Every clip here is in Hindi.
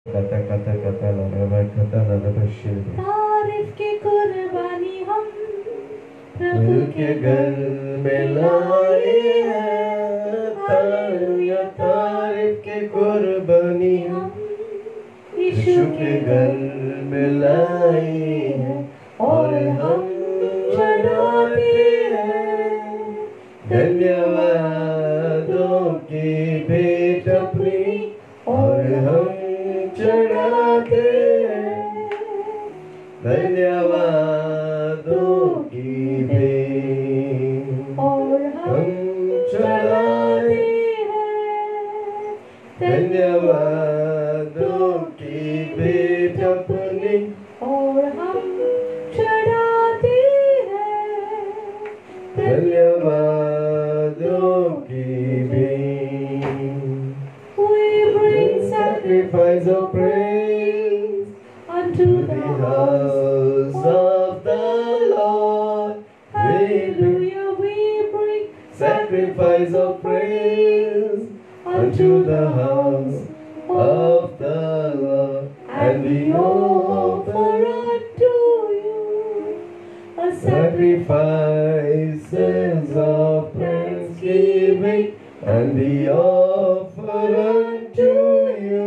कथा कथा कथा लगा कथा लगा शिव तारीफ की कुर्बानी हम प्रभु के घर में लाए हैं। तालियां तारीफ की कुर्बानी हम यीशु के घर में लाए हैं और हम चढ़ाते हैं धन्यवादों की भेंट अपनी और हम चढ़ाते हैं धन्यवादों की भेंट और हम चढ़ाते हैं धन्यवादों की भेंट अपनी और हम चढ़ाते हैं धन्यवादों की भेंट। We bring Sacrifice of praise unto the house of the Lord. Hallelujah, we bring Sacrifice of praise unto the house of the Lord, and we offer unto you a sacrifices of thanksgiving, and we offer unto you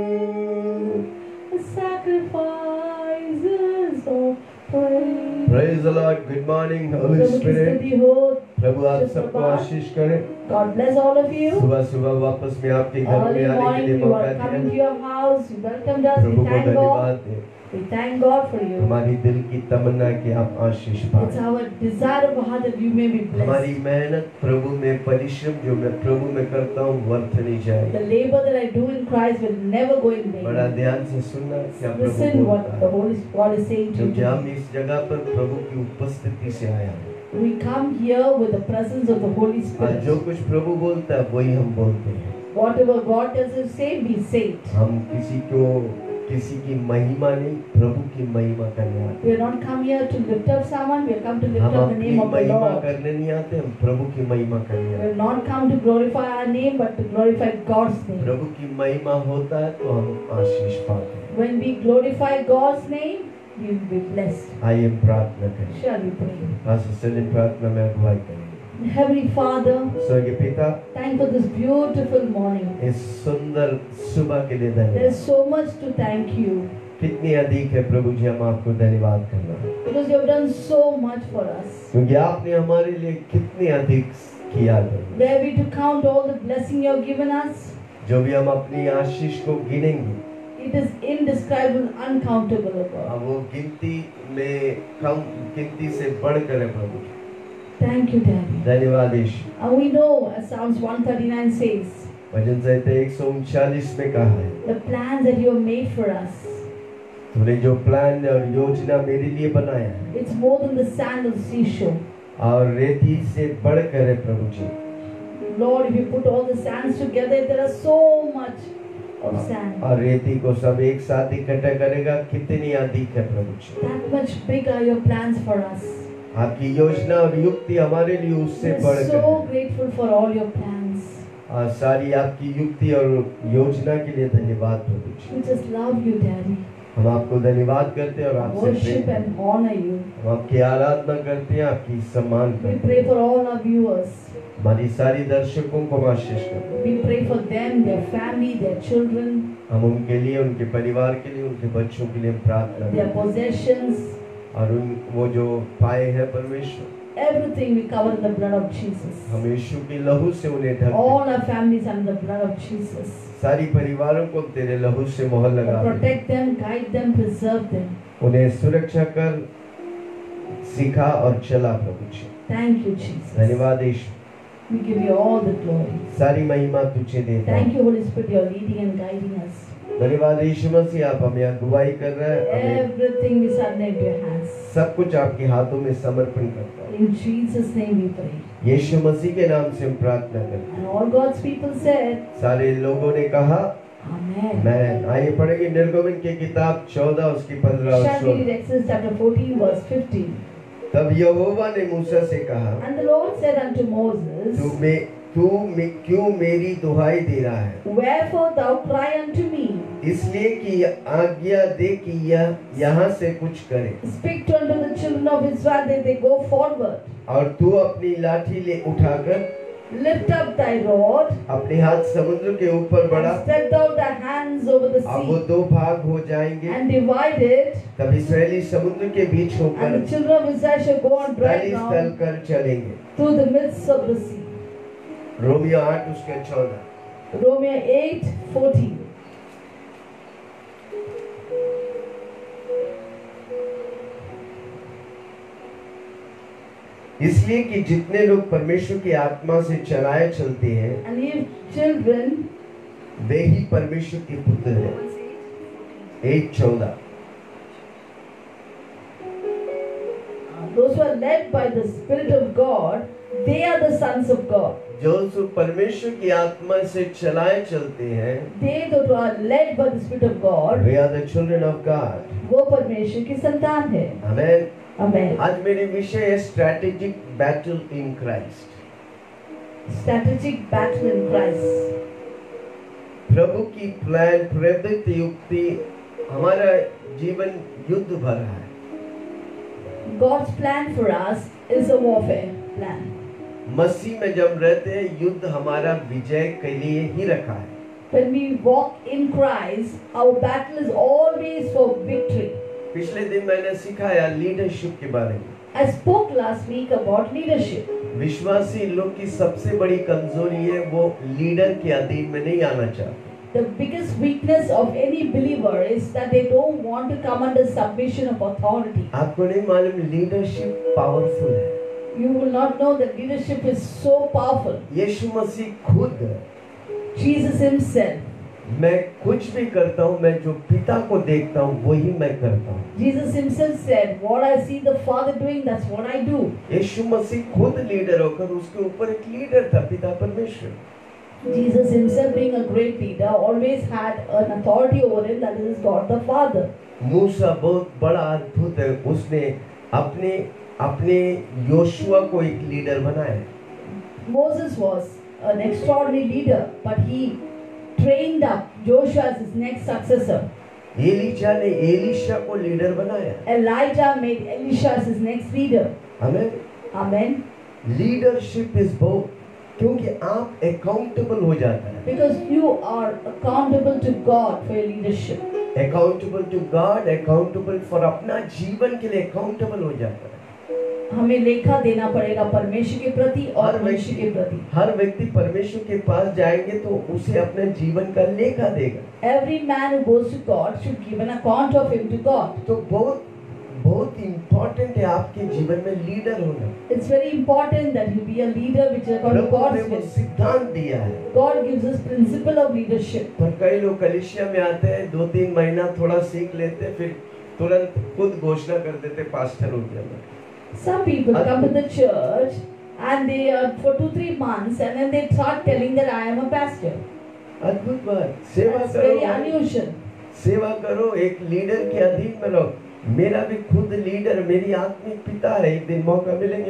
sacrifices of praise. Praise the Lord. Good morning, Holy Spirit. प्रभु आप सबको आशीष करे। God bless all of you. सुबह सुबह वापस में आपके घर Early में आने के morning, लिए you मौका are coming to दिया। your house. You welcomed us. Prabhu We को thank धन्यवाद God. दें। We thank God for you. हमारी दिल की तमन्ना कि आप आशीष It's पाएं। our desire of our heart that you may be हमारी blessed. मेहनत प्रभु में परिश्रम जो मैं प्रभु में करता हूँ व्यर्थ नहीं The जाएगा। labor that I do in Christ will never go in बड़ा vain. ध्यान से सुनना क्या प्रभु Listen what बोलता the है। Holy God is saying to क्योंकि हम you. इस जगह पर प्रभु की उपस्थिति से आया हैं। We come here with the presence of the Holy और Spirit. जो कुछ प्रभु बोलता है वही हम बोलते हैं। Whatever God tells us to say, we say it. हम किसी की महिमा नहीं प्रभु की महिमा करने आते We are not come here to lift up someone. We have come to हैं। lift हम up the अपनी name of the महिमा Lord. करने नहीं आते, हम प्रभु की महिमा करने We आते have not come to glorify our name, but to glorify God's हैं। name. प्रभु की महिमा होता है तो हम आशीष पाते हैं। When we glorify God's name, we will be blessed. आइए हम प्रार्थना करें। Shall we pray? आज से प्रार्थना में अगुवाई करेंगे। Heavenly Father, स्वर्गीय पिता, thank for this beautiful morning. इस सुंदर सुबह के लिए There is धन्यवाद। so much to thank you कितनी अधिक है प्रभु जी हम आपको धन्यवाद करना है, because you have done so much for us. क्योंकि आपने हमारे लिए कितनी अधिक किया है। Where we to count all the blessing you have given us, जो भी हम अपनी आशीष को गिनेंगे it is indescribable, uncountable, O God. वो गिनती में कम, गिनती से बढ़कर है प्रभु। Thank you, Daddy. धन्यवाद यीशु। And we know, as Psalms 139 says, भजन संहिता 139 में कहा है, the plans that you have made for us, तूने जो प्लान और योजना मेरे लिए बनाया है it's more than the sand of the seashore. और रेती से बढ़कर है प्रभु जी। Lord, if you put all the sands together, there are so much of sand. और रेती को सब एक साथ इकट्ठा करेगा कितनी अधिक है प्रभु जी। That much big are your plans for us. आपकी योजना और युक्ति हमारे लिए उससे We're बढ़कर so है। grateful for all your plans. और सारी आपकी युक्ति और योजना के लिए धन्यवाद प्रभु जी। We just love you, Daddy. हम आपको धन्यवाद करते हैं और आपसे प्रेम Worship करते हैं। and honor you. हम आपकी आराधना करते हैं, आपकी सम्मान We करते pray हैं। for all our viewers. हमारी सारी दर्शकों को हम आशीष करते हैं। We pray for them, their family, their children, हम उनके लिए, उनके परिवार के लिए, उनके बच्चों के लिए हम प्रार्थना their करते हैं। possessions. और वो जो पाए हैं परमेश्वर, Everything we cover in the blood of Jesus. हम यीशु की लहू से उन्हें ढक All दें। our families under the blood of Jesus. सारी परिवारों को तेरे लहू से मोहर लगा दे। Protect them, guide them, preserve them. उन्हें सुरक्षा कर, सिखा और चला प्रभु जी। Thank you, Jesus. धन्यवाद यीशु। We give you all the glory. सारी महिमा तुझे देता Thank हूँ। you, Holy Spirit, you're leading and guiding us. धन्यवाद यीशु मसीह, आप हमें अगुवाई कर रहे हैं। हमें Everything we submit into your hands. सब कुछ आपके हाथों में समर्पण करता हूँ। In Jesus' name we pray. यीशु मसीह के नाम से हम प्रार्थना करते हैं। And all God's people said, सारे लोगों ने कहा Amen. मैं। आइए पढ़ेंगे निर्गमन की किताब 14 उसकी 15 और Shall we 16। read Exodus chapter 14 verse 15? तब यहोवा ने मूसा से कहा, And the Lord said unto Moses, तू क्यों मेरी दुहाई दे रहा है? Wherefore thou cry unto me? इसलिए कि आज्ञा दे कि यह यहाँ से कुछ करे। Speak unto the children of Israel that they go forward. और तू अपनी लाठी ले उठाकर Lift up thy rod, अपने हाथ समुद्र के ऊपर बढ़ा। and stretch out thy hands over the अब वो sea, दो भाग हो जाएंगे। and divide it, तब इसराइली समुद्र के बीच and होकर the children of Israel shall go on dry तली तल ground कर चलेंगे। through the midst of the sea. रोमियो 8 उसके 14। Romans 8:14. इसलिए कि जितने लोग परमेश्वर की आत्मा से चलाए चलते हैं, And if children, वे ही परमेश्वर के पुत्र हैं। 8:14। those who are led by the Spirit of God, they are the sons of God. जो परमेश्वर की आत्मा से चलाए चलते हैं, They that are led by the Spirit of God, we are the children of God। वो परमेश्वर की संतान है। आमेन। Amen. आज मेरी विषय है strategic battle in Christ. Strategic battle in Christ. प्रभु की प्लान, प्रवृत्ति, युक्ति, हमारा जीवन युद्ध भरा है। God's plan for us is a warfare plan. मसीह में जब रहते हैं, युद्ध हमारा विजय के लिए ही रखा है। When we walk in Christ, our battle is always for victory. पिछले दिन मैंने सिखाया लीडरशिप के बारे में। I spoke last week about leadership. विश्वासी लोग की सबसे बड़ी कमजोरी है, वो लीडर के अधीन में नहीं आना चाहते। The biggest weakness of any believer is that they don't want to come under submission of authority. आपको नहीं मालूम लीडरशिप पावरफुल है। You will not know that leadership is so powerful. यीशु मसीह खुद, Jesus himself, मैं कुछ भी करता हूँ, मैं जो पिता को देखता हूँ वही मैं करता हूँ। Jesus himself said, what I see the Father doing, that's what I do. यीशु मसीह खुद लीडर होकर उसके ऊपर एक लीडर था, पिता परमेश्वर। Jesus himself being a great leader always had an authority over him, that is God the Father. मूसा बहुत बड़ा अद्भुत है, उसने अपने योशुआ को एक लीडर बनाया। Moses was an extraordinary leader, but he trained up Joshua as his next successor. Elisha ने एलीशा को लीडर बनाया। Elijah made Elisha as his next leader. Amen. Amen. Leadership is बहुत, क्योंकि आप अकाउंटेबल हो जाता है। Because you are accountable to God for your leadership. Accountable to God, accountable for अपना जीवन के लिए अकाउंटेबल हो जाता है। हमें लेखा देना पड़ेगा परमेश्वर के प्रति और मनुष्य के प्रति। हर व्यक्ति परमेश्वर के पास जाएंगे तो उसे अपने जीवन का लेखा देगा। Every man who goes to God should give an account of him to God. तो बहुत इम्पोर्टेंट है आपके जीवन में लीडर होना। It's very important that you be a leader which is according to प्रभु ने God's वो will. सिद्धांत दिया है। God gives us principle of leadership. पर कई लोग कलीसिया में आते हैं, 2-3 महीना थोड़ा सीख लेते हैं, फिर तुरंत खुद घोषणा कर देते पास्टर हो गया। Some people come to the church and they are for 2-3 months and then they start telling that I am a pastor. अद्भुत बात, सेवा That's करो, very unusual. सेवा करो, एक लीडर के अधीन में रहो। मेरा भी खुद लीडर, मेरी आत्मिक पिता है। एक दिन मौका मिलेंगे,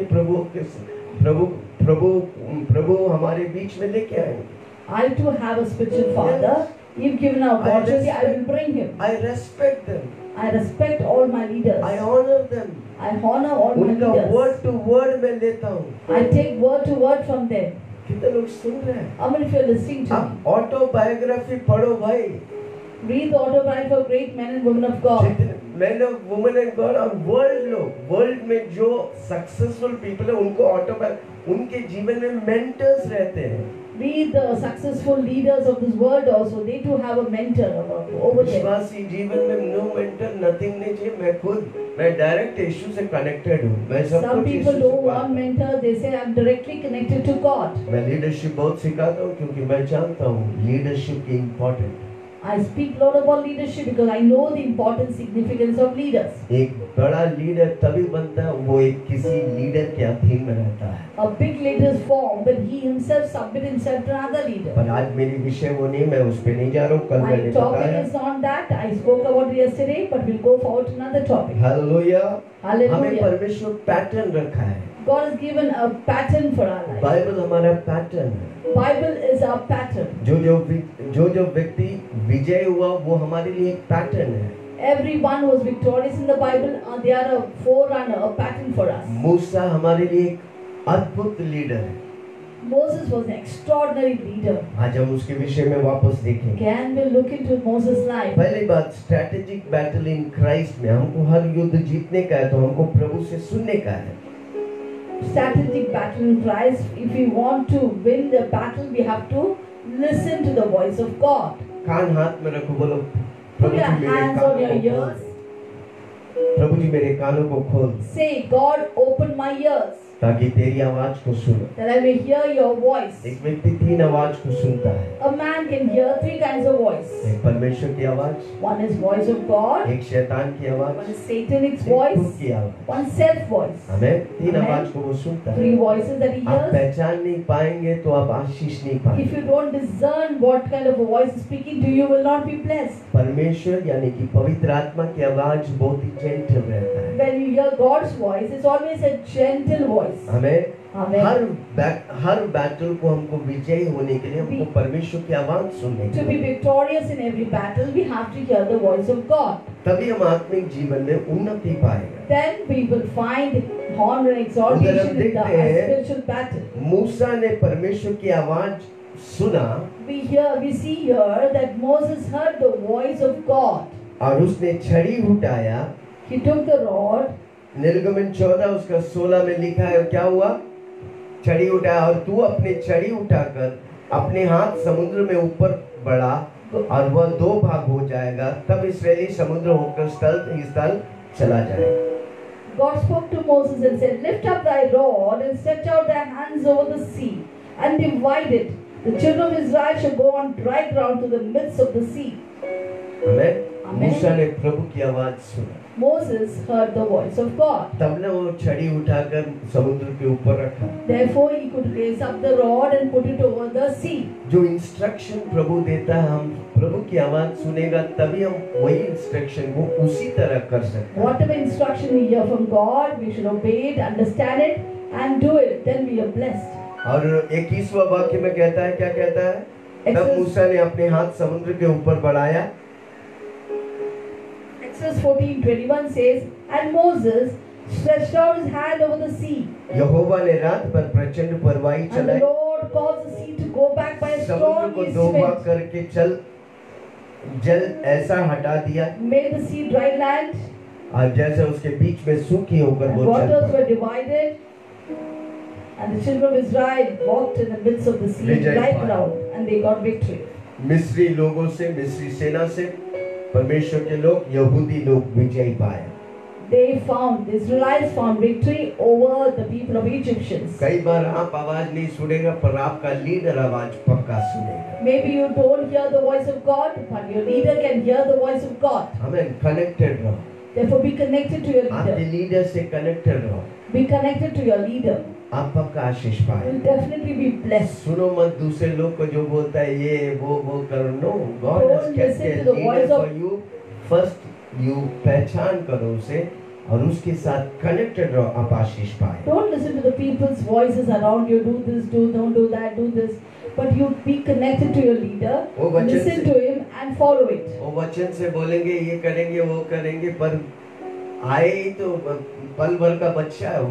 प्रभु हमारे बीच में लेके आएंगे। I too have a spiritual father. If given an opportunity, I will bring him. I respect them. I respect all my leaders. I honor them. I honor all my उनका leaders. word to word मैं लेता हूँ। I take word to word from them. कितने लोग सुन रहे हैं? How many of you are listening to me? आप ऑटोबायोग्राफी पढ़ो भाई। Read the autobiography of great men and women of God. Men of women and God और वर्ल्ड में जो सक्सेसफुल पीपल है उनको उनके जीवन में मेंटर्स रहते हैं। Read the successful leaders of this world also. They too have a mentor over them. विश्वासी जीवन में नो मेंटर नथिंग नहीं चाहिए। मैं डायरेक्ट यीशु से कनेक्टेड हूँ। मैं सब Some कुछ यीशु people से don't want पाता हूँ। mentor. They say I'm directly connected to God. मैं लीडरशिप बहुत सिखाता हूँ क्योंकि मैं जानता हूँ लीडरशिप की important. I speak a lot about leadership because I know the important significance of leaders. एक बड़ा लीडर तभी बनता है वो एक किसी लीडर के अधीन में रहता है। A big leader is formed when he himself submits himself to another leader. पर आज मेरी विषय वो नहीं, मैं उस पे नहीं जा रहा हूँ। कल My मैंने topic बताया। is not that. I spoke about it yesterday, but we'll go forward to another topic. Hallelujah. Hallelujah. हमें परमेश्वर पैटर्न रखा है। God has given a pattern for our life. Bible हमारा पैटर्न है। Bible is our pattern. जो व्यक्ति विजय हुआ वो हमारे लिए एक पैटर्न है. Everyone who was victorious in the Bible, they are a forerunner, a pattern for us. मूसा हमारे लिए एक अद्भुत लीडर है. Moses was an extraordinary leader. आज हम उसके विषय में वापस देखेंगे. Can we look into Moses' life? पहली बात, स्ट्रैटेजिक बैटल इन क्राइस्ट में हमको हर युद्ध जीतने का है तो हमको प्रभु से सुनने का है. Strategic battle in Christ. If we want to win the battle, we have to listen to the voice of God. कान हाथ में रखो, बोलो Put your hands on your ears. प्रभु जी मेरे कानों को खोल. Say, God, open my ears, ताकि तेरी आवाज को सुनो. that I may hear your voice. एक व्यक्ति 3 आवाज को सुनता है. A man can hear 3 kinds of voice. एक परमेश्वर की आवाज, One is voice of God, एक शैतान की आवाज, one is Satan's एक खुद voice, की आवाज. one self voice. हमें 3 Amen. आवाज को वो सुनता है. 3 voices that he आप hears. पहचान नहीं पाएंगे तो आप आशीष नहीं If पाएंगे. you don't discern what kind of a voice is speaking to you, you will not be blessed. परमेश्वर यानी कि पवित्र आत्मा की आवाज बहुत ही जेंटल रहता है. When you hear God's voice, it's always a gentle voice. हमें Amen. हर बैटल को हमको विजयी होने के लिए हमको परमेश्वर की आवाज सुनने To be की. victorious in every battle, we have to hear the voice of God. तभी हम आत्मिक जीवन में उन्नति पाएंगे. Then we will find honor and exaltation in the देखते हैं, spiritual battle. मूसा ने परमेश्वर की आवाज सुना We see here that Moses heard the voice of God. और उसने छड़ी उठाया. He took the rod. निर्गमन 14 उसका 16 में लिखा है क्या हुआ? छड़ी उठाया और तू अपनी छड़ी उठाकर अपने हाथ समुद्र में ऊपर बढ़ा और वह 2 भाग हो जाएगा. तब इस्राएली समुद्र होकर स्थल चला जाएगा. God spoke to Moses and said, "Lift up thy rod and stretch out thy hands over the sea and divide it. The children of Israel shall go on dry ground to the midst of the sea." Amen. Amen. मूसा ने प्रभु की आवाज सुना. Moses heard the voice of God. तब ने वो छड़ी उठाकर समुद्र के ऊपर रखा. Therefore, he could raise up the rod and put it over the sea. जो इंस्ट्रक्शन प्रभु देता है, हम प्रभु की आवाज सुनेगा तभी हम वही इंस्ट्रक्शन को उसी तरह कर सकते हैं. Whatever instruction we hear from God, we should obey it, understand it, and do it. Then we are blessed. और 21वां वाक्य में कहता है, क्या कहता है? तब मूसा ने अपने हाथ समुद्र के ऊपर बढ़ाया. Exodus 14:21 says, "And Moses stretched out his hand over the sea, यहोवा ने रात भर प्रचंड परवाई and the चलाई. Lord caused the sea to go back by a समुद्र strong को east 2 भाग wind, करके जल ऐसा हटा दिया made the sea dry land, और जैसे उसके बीच में सूखी होकर and वो चल waters पड़ी. were divided, and the children of Israel walked in the midst of the sea, Vijay dry पाया. ground, and they got victory." मिस्री लोगों से, मिस्री सेना से परमेश्वर के लोग, यहूदी लोग विजय पाए. The Israelites found victory over the people of Egyptians. कई बार आप आवाज नहीं सुनेगा पर आपका लीडर आवाज पक्का सुनेगा. Maybe you don't hear the voice of God, but your leader can hear the voice of God. हमें कनेक्टेड रहो. Therefore, be connected to your आपके leader. लीडर से कनेक्टेड रहो. Be connected to your leader. आप पक्का आशीष You पाए. will definitely be blessed. सुनो मत दूसरे लोग को जो बोलता है ये वो करो. No, God Don't has kept listen a to the leader voice of- for you. First you पहचान करो उसे और उसके साथ कनेक्टेड रहो, आप आशीष पाए. Don't listen to the people's voices around you. Do this, don't do that, do this. But you be connected to your leader. वो वचन Listen से- to him and follow it. वो वचन से बोलेंगे ये करेंगे वो करेंगे पर आए ही तो पल भर का बच्चा है वो.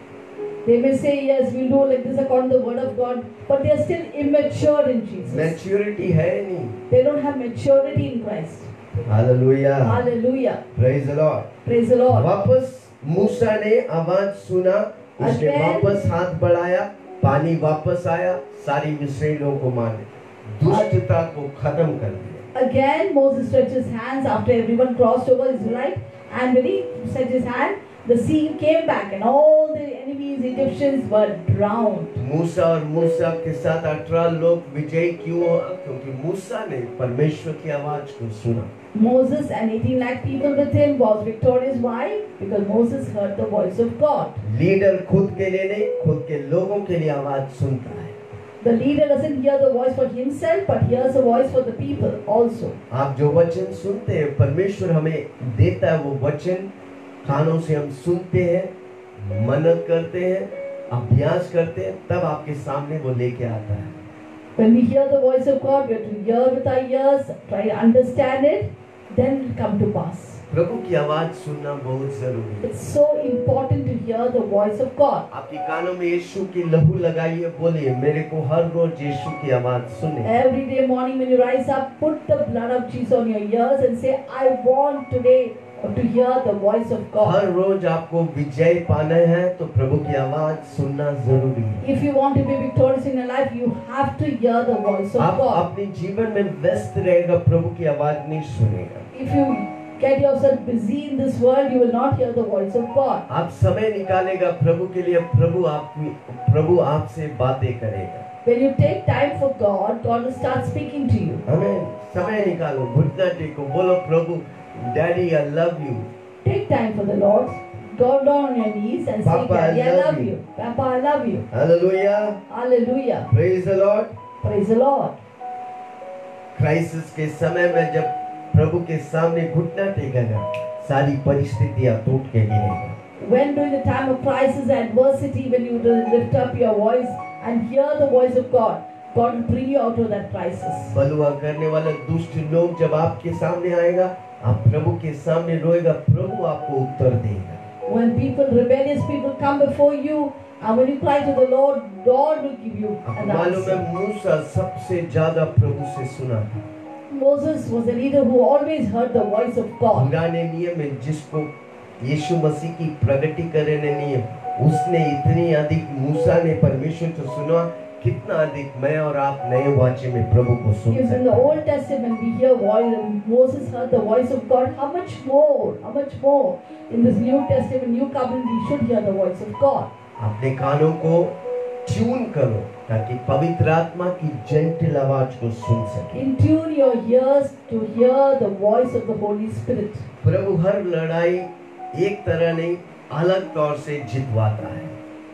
They may say, "Yes, we'll do like this according to the word of God," but they are still immature in Jesus. Maturity है नहीं. They don't have maturity in Christ. Hallelujah. Hallelujah. Praise the Lord. Praise the Lord. वापस मूसा ने आवाज सुना, उसने Again. वापस हाथ बढ़ाया, पानी वापस आया, सारी मिस्रियों को मारे, दुष्टता को खत्म कर दिया. Again, Moses stretched his hands after everyone crossed over Israelite, and when he stretched his hand, the sea came back, and all the enemies, Egyptians, were drowned. मूसा और मूसा के साथ 18 लोग विजयी क्यों हुआ? क्योंकि मूसा ने परमेश्वर की आवाज को सुना. Moses and 18 lakh people with him was victorious. Why? Because Moses heard the voice of God. Leader खुद के लिए नहीं, खुद के लोगों के लिए आवाज सुनता है. The leader doesn't hear the voice for himself, but hears the voice for the people also. आप जो वचन सुनते हैं, परमेश्वर हमें देता है वो वचन, कानों से हम सुनते हैं, मनन करते हैं, अभ्यास करते हैं, तब आपके सामने वो लेके आता है. When we hear the voice of God, we have to hear with our ears, try to understand it, then come to pass. प्रभु की आवाज सुनना बहुत जरूरी है। It's so important to hear the voice of God. आपके कानों में यीशु की लहू लगाइए, बोलिए मेरे को हर रोज यीशु की आवाज सुने। Every day morning when you rise up, put the blood of Jesus on your ears and say, I want today to hear the voice of God. हर रोज आपको विजय पाना है तो प्रभु की आवाज सुनना जरूरी है। If you want to be victorious in your life, you have to hear the voice of आप God. अपने जीवन में व्यस्त रहेगा, प्रभु की आवाज नहीं सुनेगा। If you get yourself busy in this world, you will not hear the voice of God. आप समय निकालेगा प्रभु के लिए, प्रभु आपसे बातें करेगा। When you take time for God, God will start speaking to you. हमें समय निकालो, घुटना टेको, बोलो प्रभु daddy I love you. Take time for the Lord. Go down on your knees and say, Papa, Daddy, I I love love you. you. Papa, I love you. Hallelujah, Hallelujah. Praise the Lord. Praise the Lord. Crisis के समय में जब प्रभु के सामने घुटना टेकेगा, सारी परिस्थितियां टूट के गिरेगा। When during the time of crisis, adversity, when you lift up your voice and hear the voice of God, God will bring you out of that crisis. बलुआ करने वाला दुष्ट लोग जब आपके सामने आएगा, आप प्रभु के सामने रोएगा, प्रभु आपको उत्तर देगा। When people, rebellious people come before you, and when you cry to the Lord, God will give you आपको an मालूम है answer. मूसा सबसे ज्यादा प्रभु से सुना था। Moses was a leader who always heard the voice of God. पुराने नियम में जिसको यीशु मसीह की प्रगटीकरण नियम, उसने इतनी अधिक मूसा ने परमेश्वर को सुना, कितना अधिक मैं और आप नए वाचे में प्रभु को सुन Because in the सकते हैं। Old Testament we hear voice, and Moses heard the voice of God. How much more in this New Testament, New Covenant, we should hear the voice of God. अपने कानों को ट्यून करो ताकि पवित्र आत्मा की जेंटल आवाज को सुन सके। In tune your ears to hear the voice of the Holy Spirit. प्रभु हर लड़ाई एक तरह नहीं, अलग तौर से जितवाता है।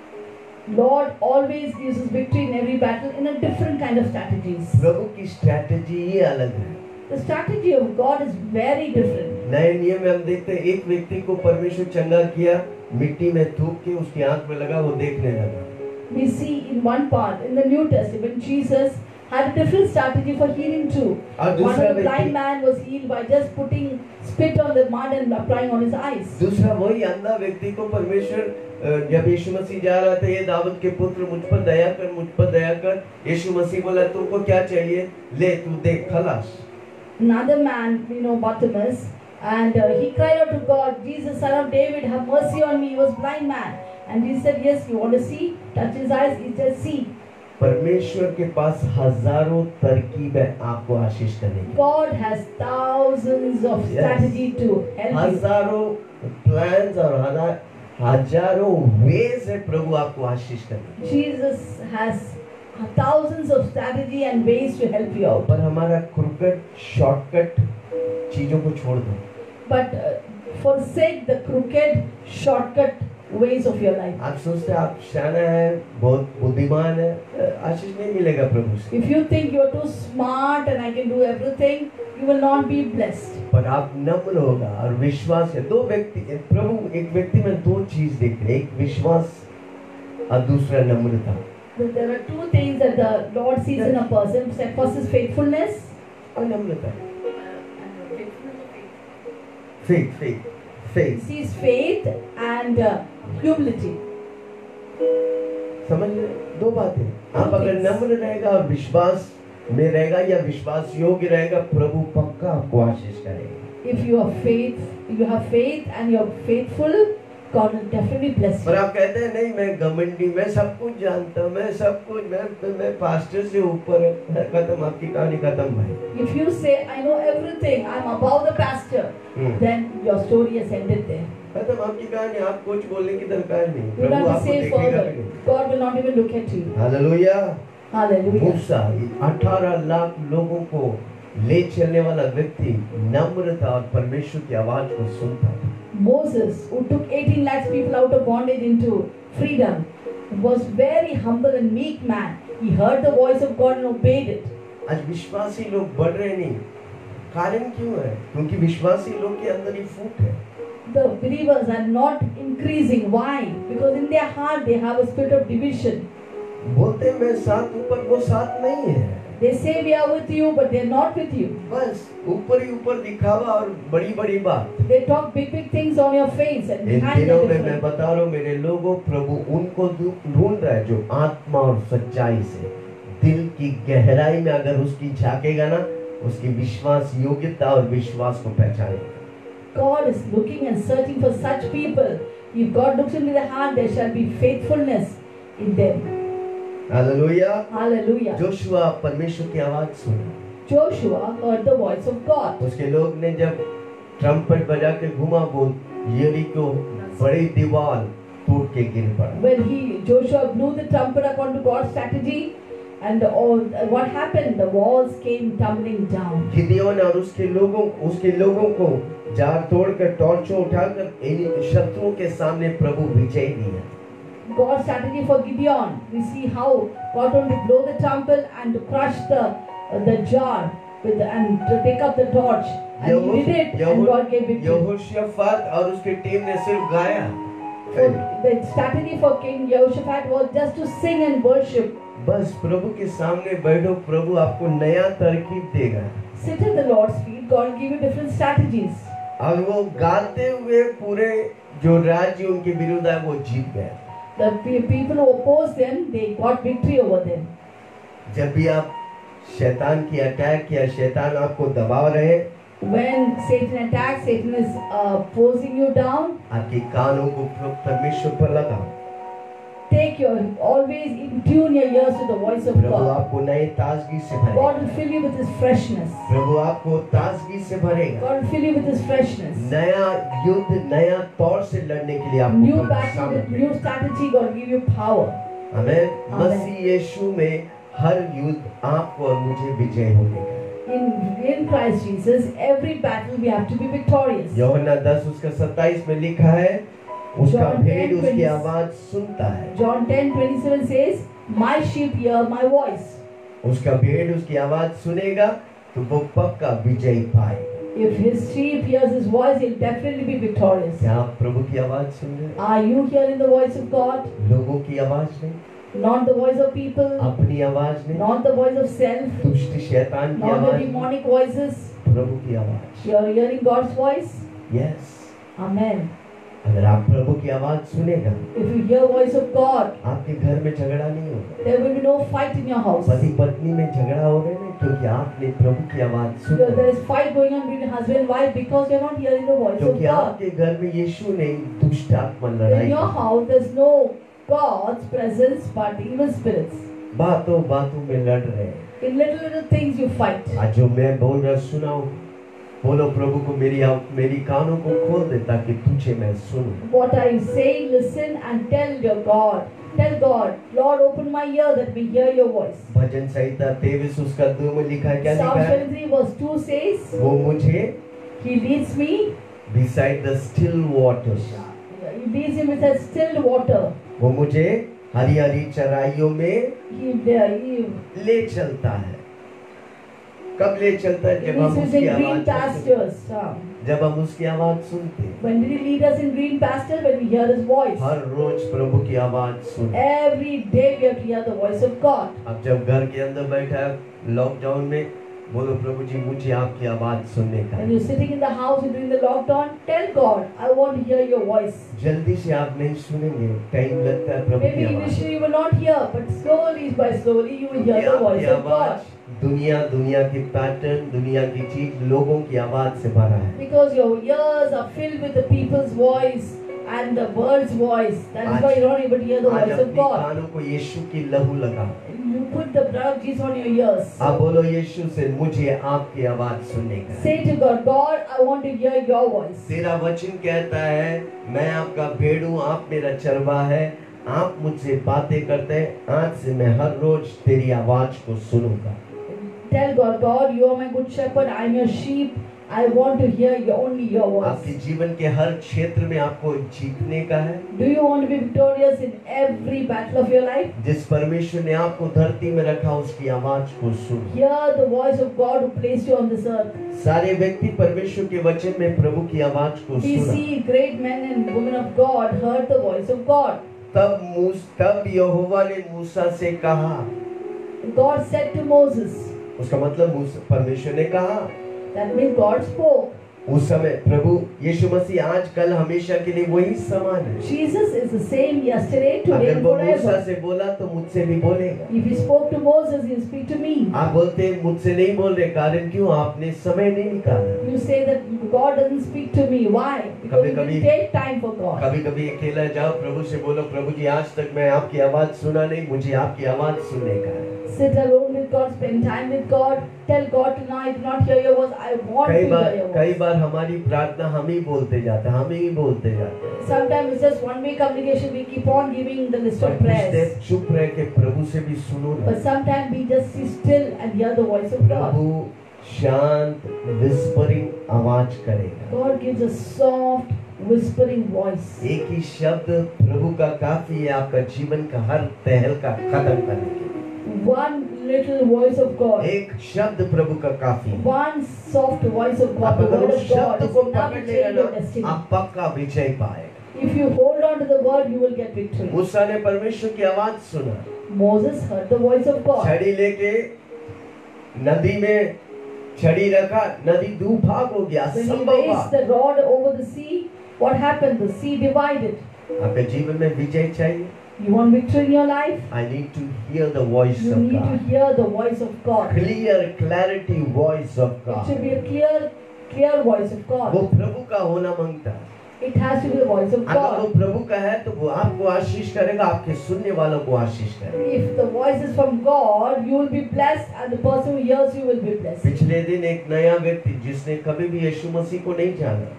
Lord always gives us victory in every battle in a different kind of strategies. प्रभु की स्ट्रैटेजी ही अलग है। The strategy of God is very different. नए नियम में हम देखते हैं एक व्यक्ति को परमेश्वर चंगा किया, मिट्टी में थूक के उसकी आंख में लगा, वो देखने लगा। We see in one part in the New Testament, Jesus had a different strategy for healing too. और One दूसरा of the blind व्यक्ति, man was healed by just putting spit on the mud and applying on his eyes. दूसरा वही अंधा व्यक्ति को परमेश्वर जब यीशु मसीह जा रहा था, ये दाऊद के पुत्र मुझ पर दया कर, मुझ पर दया कर, यीशु मसीह बोला तुमको क्या चाहिए, ले तू देख, खलास। Another man, Bartimaeus, and he cried out to God, Jesus, son of David, have mercy on me. He was blind man. And he said, yes, you want to see? Touch his eyes, he said, see. परमेश्वर के पास हजारों तरकीबें आपको आशीष करेंगी। God has thousands of strategy to help you. हजारों प्लान्स और हजारों वेज है प्रभु आपको आशीष करेंगे। Jesus has thousands of strategy and ways to help you out. पर हमारा क्रुकेट शॉर्टकट चीजों को छोड़ दो। But forsake the crooked shortcut ways of your life. आप सोचते हैं आप शाना है, बहुत बुद्धिमान है, आशीष नहीं मिलेगा प्रभु से। If you think you are too smart and I can do everything, you will not be blessed. पर आप नम्र होगा और विश्वास है। दो व्यक्ति, प्रभु एक व्यक्ति में दो चीज देख रहे, एक विश्वास और दूसरा नम्रता। There are two things that the Lord sees in a person. First is faithfulness. और नम्रता। faith He sees faith and humility. समझ रहे? दो बातें। आप अगर नम्र रहेगा और विश्वास में रहेगा या विश्वास योग्य रहेगा, प्रभु पक्का आपको आशीष करेगा। If you have faith and you are faithful, God will definitely bless you. पर आप कहते हैं नहीं मैं घमंडी, मैं सब कुछ जानता हूँ, मैं सब कुछ, मैं पास्टर से ऊपर है, खत्म, आपकी कहानी खत्म भाई। If you say I know everything, I'm above the pastor, then your story has ended there. खत्म आपकी कहानी, आप कुछ बोलने की दरकार नहीं, You प्रभु don't have आपको to say देखेगा further. भी नहीं। God will not even look at you. Hallelujah. Hallelujah. मूसा 18 लाख लोगों को ले चलने वाला व्यक्ति नम्र था और परमेश्वर की आवाज को सुनता था। Moses, who took 18 lakhs people out of bondage into freedom, was very humble and meek man. He heard the voice of God and obeyed it. आज विश्वासी लोग बढ़ रहे नहीं, कारण क्यों है? क्योंकि विश्वासी लोग के अंदर ही फूट है। The believers are not increasing. Why? Because in their heart they have a spirit of division. बोलते हैं मैं साथ हूँ, पर वो साथ नहीं है। They say we are with you, but they are not with you. बस ऊपर ही ऊपर दिखावा और बड़ी बड़ी बात। They talk big things on your face and in behind दिनों the में मैं different. बता रहा हूँ मेरे लोगों, प्रभु उनको ढूंढ रहा है जो आत्मा और सच्चाई से, दिल की गहराई में अगर उसकी झांकेगा ना, उसकी विश्वास योग्यता और विश्वास को पहचानेगा। God is looking and searching for such people. If God looks into the heart, there shall be faithfulness in them. Hallelujah. Hallelujah. Joshua परमेश्वर की आवाज सुना, Joshua heard the voice of God. उसके लोग ने जब ट्रम्पट बजा के घुमा, वो यरीको बड़ी दीवार टूट के गिर पड़ा। When Joshua blew the trumpet according to God's strategy, and what happened? The walls came tumbling down. Gideon और उसके लोगों को जार तोड़कर टॉर्चों उठाकर इन शत्रुओं के सामने प्रभु विजय दिया। God's strategy for Gideon. We see how God only blow the trumpet and to crush the jar and to take up the torch. And he did it, and God gave victory. यहोशाफात और उसकी टीम ने सिर्फ गाया। The strategy for King Jehoshaphat was just to sing and worship. बस प्रभु के सामने बैठो, प्रभु आपको नया तरकीब देगा। Sit at the Lord's feet. God will give you different strategies. और वो गाते हुए पूरे जो राज्य उनके विरुद्ध है वो जीत गए। The people who opposed them, they got victory over them. जब भी आप शैतान की अटैक या शैतान आपको दबा रहे, When Satan attacks, Satan is forcing you down. आपके कानों को परमेश्वर पर लगाओ। Always in tune your ears to the voice of Prabhu God. आपको नई ताजगी से भरेगा। God will fill you with His freshness. प्रभु आपको ताजगी से भरेगा। God will fill you with His freshness. नया युद्ध, नया तौर से लड़ने के लिए आपको New प्रभु battle सामर्थ्य with new strategy. God will give you power. आमेन। आमेन। मसीह यीशु में हर युद्ध आपको और मुझे विजय होने का है। In Christ Jesus, every battle we have to be victorious. यूहन्ना 10 उसका 27 में लिखा है, उसका John भेड़ 10, उसकी आवाज सुनता है। John 10:27 says, "My sheep hear my voice." उसका भेड़ उसकी आवाज सुनेगा तो वो पक्का विजय पाएगा। If his sheep hears his voice, he'll definitely be victorious. क्या आप प्रभु की आवाज सुन रहे हैं? Are you hearing the voice of God? लोगों की आवाज नहीं, Not the voice of people, अपनी आवाज नहीं, not the voice of self, दुष्ट शैतान की not the आवाज नहीं, demonic voices. प्रभु की आवाज। You are hearing God's voice? Yes, Amen. अगर आप प्रभु की आवाज सुनेगा, If you hear voice of God, आपके घर में झगड़ा नहीं होगा। there will be no fight in your house. पति पत्नी में झगड़ा हो रहे हैं क्योंकि आपने प्रभु की आवाज सुनी। There is fight going on between husband and wife because you are not hearing the voice of क्योंकि God. आपके घर में यीशु ने दुष्ट आत्मा In लड़ाई your की। house, there is no God's presence but evil spirits. बातों बातों में लड़ रहे हैं। In little things you fight. आज जो मैं बोल रहा सुनाओ, बोलो प्रभु को मेरी कानों को खोल दे ताकि तुझे मैं सुनूं। What I say, listen and tell your God. Tell God, Lord, open my ear that we hear your voice. भजन संहिता 23 उसका 2 में लिखा है, क्या Psalm लिखा है? 23 verse 2 says, वो मुझे He leads me. beside the still waters, He leads him with a still water. वो मुझे हरी हरी चराइयों में He ले चलता है। कब ले चलता है? जब हम leads us उसकी in green आवाज सुनते हैं। pastures. जब हम उसकी आवाज सुनते हैं। When did He lead us in green pastures? When we hear His voice. हर रोज प्रभु की आवाज सुने। Every day we have to hear the voice of God. अब जब घर के अंदर बैठा है लॉकडाउन में, बोलो प्रभु जी मुझे आपकी आवाज सुनने का When है। you're sitting in the house during the lockdown, tell God, I want to hear your voice. जल्दी से आप नहीं सुनेंगे, टाइम लगता है प्रभु की Maybe आवाज। initially you will not hear, but slowly you will hear the आपकी voice of God. आवाज दुनिया की पैटर्न, दुनिया की चीज, लोगों की आवाज से भरा है। Because your ears are filled with the people's voice and the world's voice. That is why you're not able to hear the आज voice of अपनी God. कानों को यीशु की लहू लगा। You put the blood of Jesus on your ears. आप बोलो यीशु से मुझे आपकी आवाज सुनने का है। Say to God, God, I want to hear your voice. तेरा वचन कहता है मैं आपका भेड़ हूँ, आप मेरा चरवा है, आप मुझसे बातें करते हैं, आज से मैं हर रोज तेरी आवाज को सुनूंगा। Tell God, God, you are my good shepherd. I am your sheep. I want to hear only your आपके voice. जीवन के हर क्षेत्र में आपको जीतने का है। Do you want to be victorious in every battle of your life? जिस परमेश्वर ने आपको धरती में रखा उसकी आवाज को सुन। Hear the voice of God who placed you on this earth. सारे व्यक्ति परमेश्वर के वचन में प्रभु की आवाज को We सुना। see great men and women of God heard the voice of God. तब यहोवा ने मूसा से कहा, God said to Moses, उसका मतलब परमेश्वर ने कहा, that means God spoke. उस समय प्रभु यीशु मसीह आज कल हमेशा के लिए वही समान है। Jesus is the same yesterday, today अगर and वो मूसा forever. से बोला तो मुझसे भी बोलेगा। If he spoke to Moses, he will speak to me. आप बोलते हैं मुझसे नहीं बोल रहे, कारण क्यों? आपने समय नहीं निकाला। You say that God doesn't speak to me. Why? Because it will take time for God. कभी कभी अकेला जाओ, प्रभु से बोलो, प्रभु जी आज तक मैं आपकी आवाज सुना नहीं, मुझे आपकी आवाज सुनने का है। Sit alone with God, spend time with God. Tell God tonight, not hear your voice. I want to hear your कई voice. बार हमारी प्रार्थना हम ही बोलते जाते हैं, हम ही बोलते जाते हैं। Sometimes it's just one-way communication. We keep on giving the list of कुछ देर prayers. चुप रह के प्रभु से भी सुनो ना। But sometimes we just sit still and hear the voice of God. प्रभु शांत विस्परिंग आवाज करेगा। God gives a soft, whispering voice. एक ही शब्द प्रभु का काफी है आपका जीवन का हर तहल का खत्म करने के लिए। One little voice of God. एक शब्द प्रभु का काफी है। One soft voice of God. आप The अगर word उस of God शब्द is को enough पकड़ to लेगा change your ना, destiny. आप पक्का विजय पाएगा। If you hold on to the word, you will get victory. मूसा ने परमेश्वर की आवाज सुना, Moses heard the voice of God. छड़ी लेके नदी में छड़ी रखा, नदी दो भाग हो गया, When he संभव raised बात। the rod over the sea, what happened? The sea divided. आपके जीवन में विजय चाहिए? You want victory in your life? I need to hear the voice You of need to God. hear the voice of God. Clear, clarity voice of It God. should be a clear voice of वो God. प्रभु का होना मांगता है। It has to be the voice of अगर वो God. प्रभु का है तो वो आपको आशीष करेगा, आपके सुनने वालों को आशीष करेगा। If the voice is from God, you will be blessed, and the person who hears you will be blessed. पिछले दिन एक नया व्यक्ति जिसने कभी भी यीशु मसीह को नहीं जाना,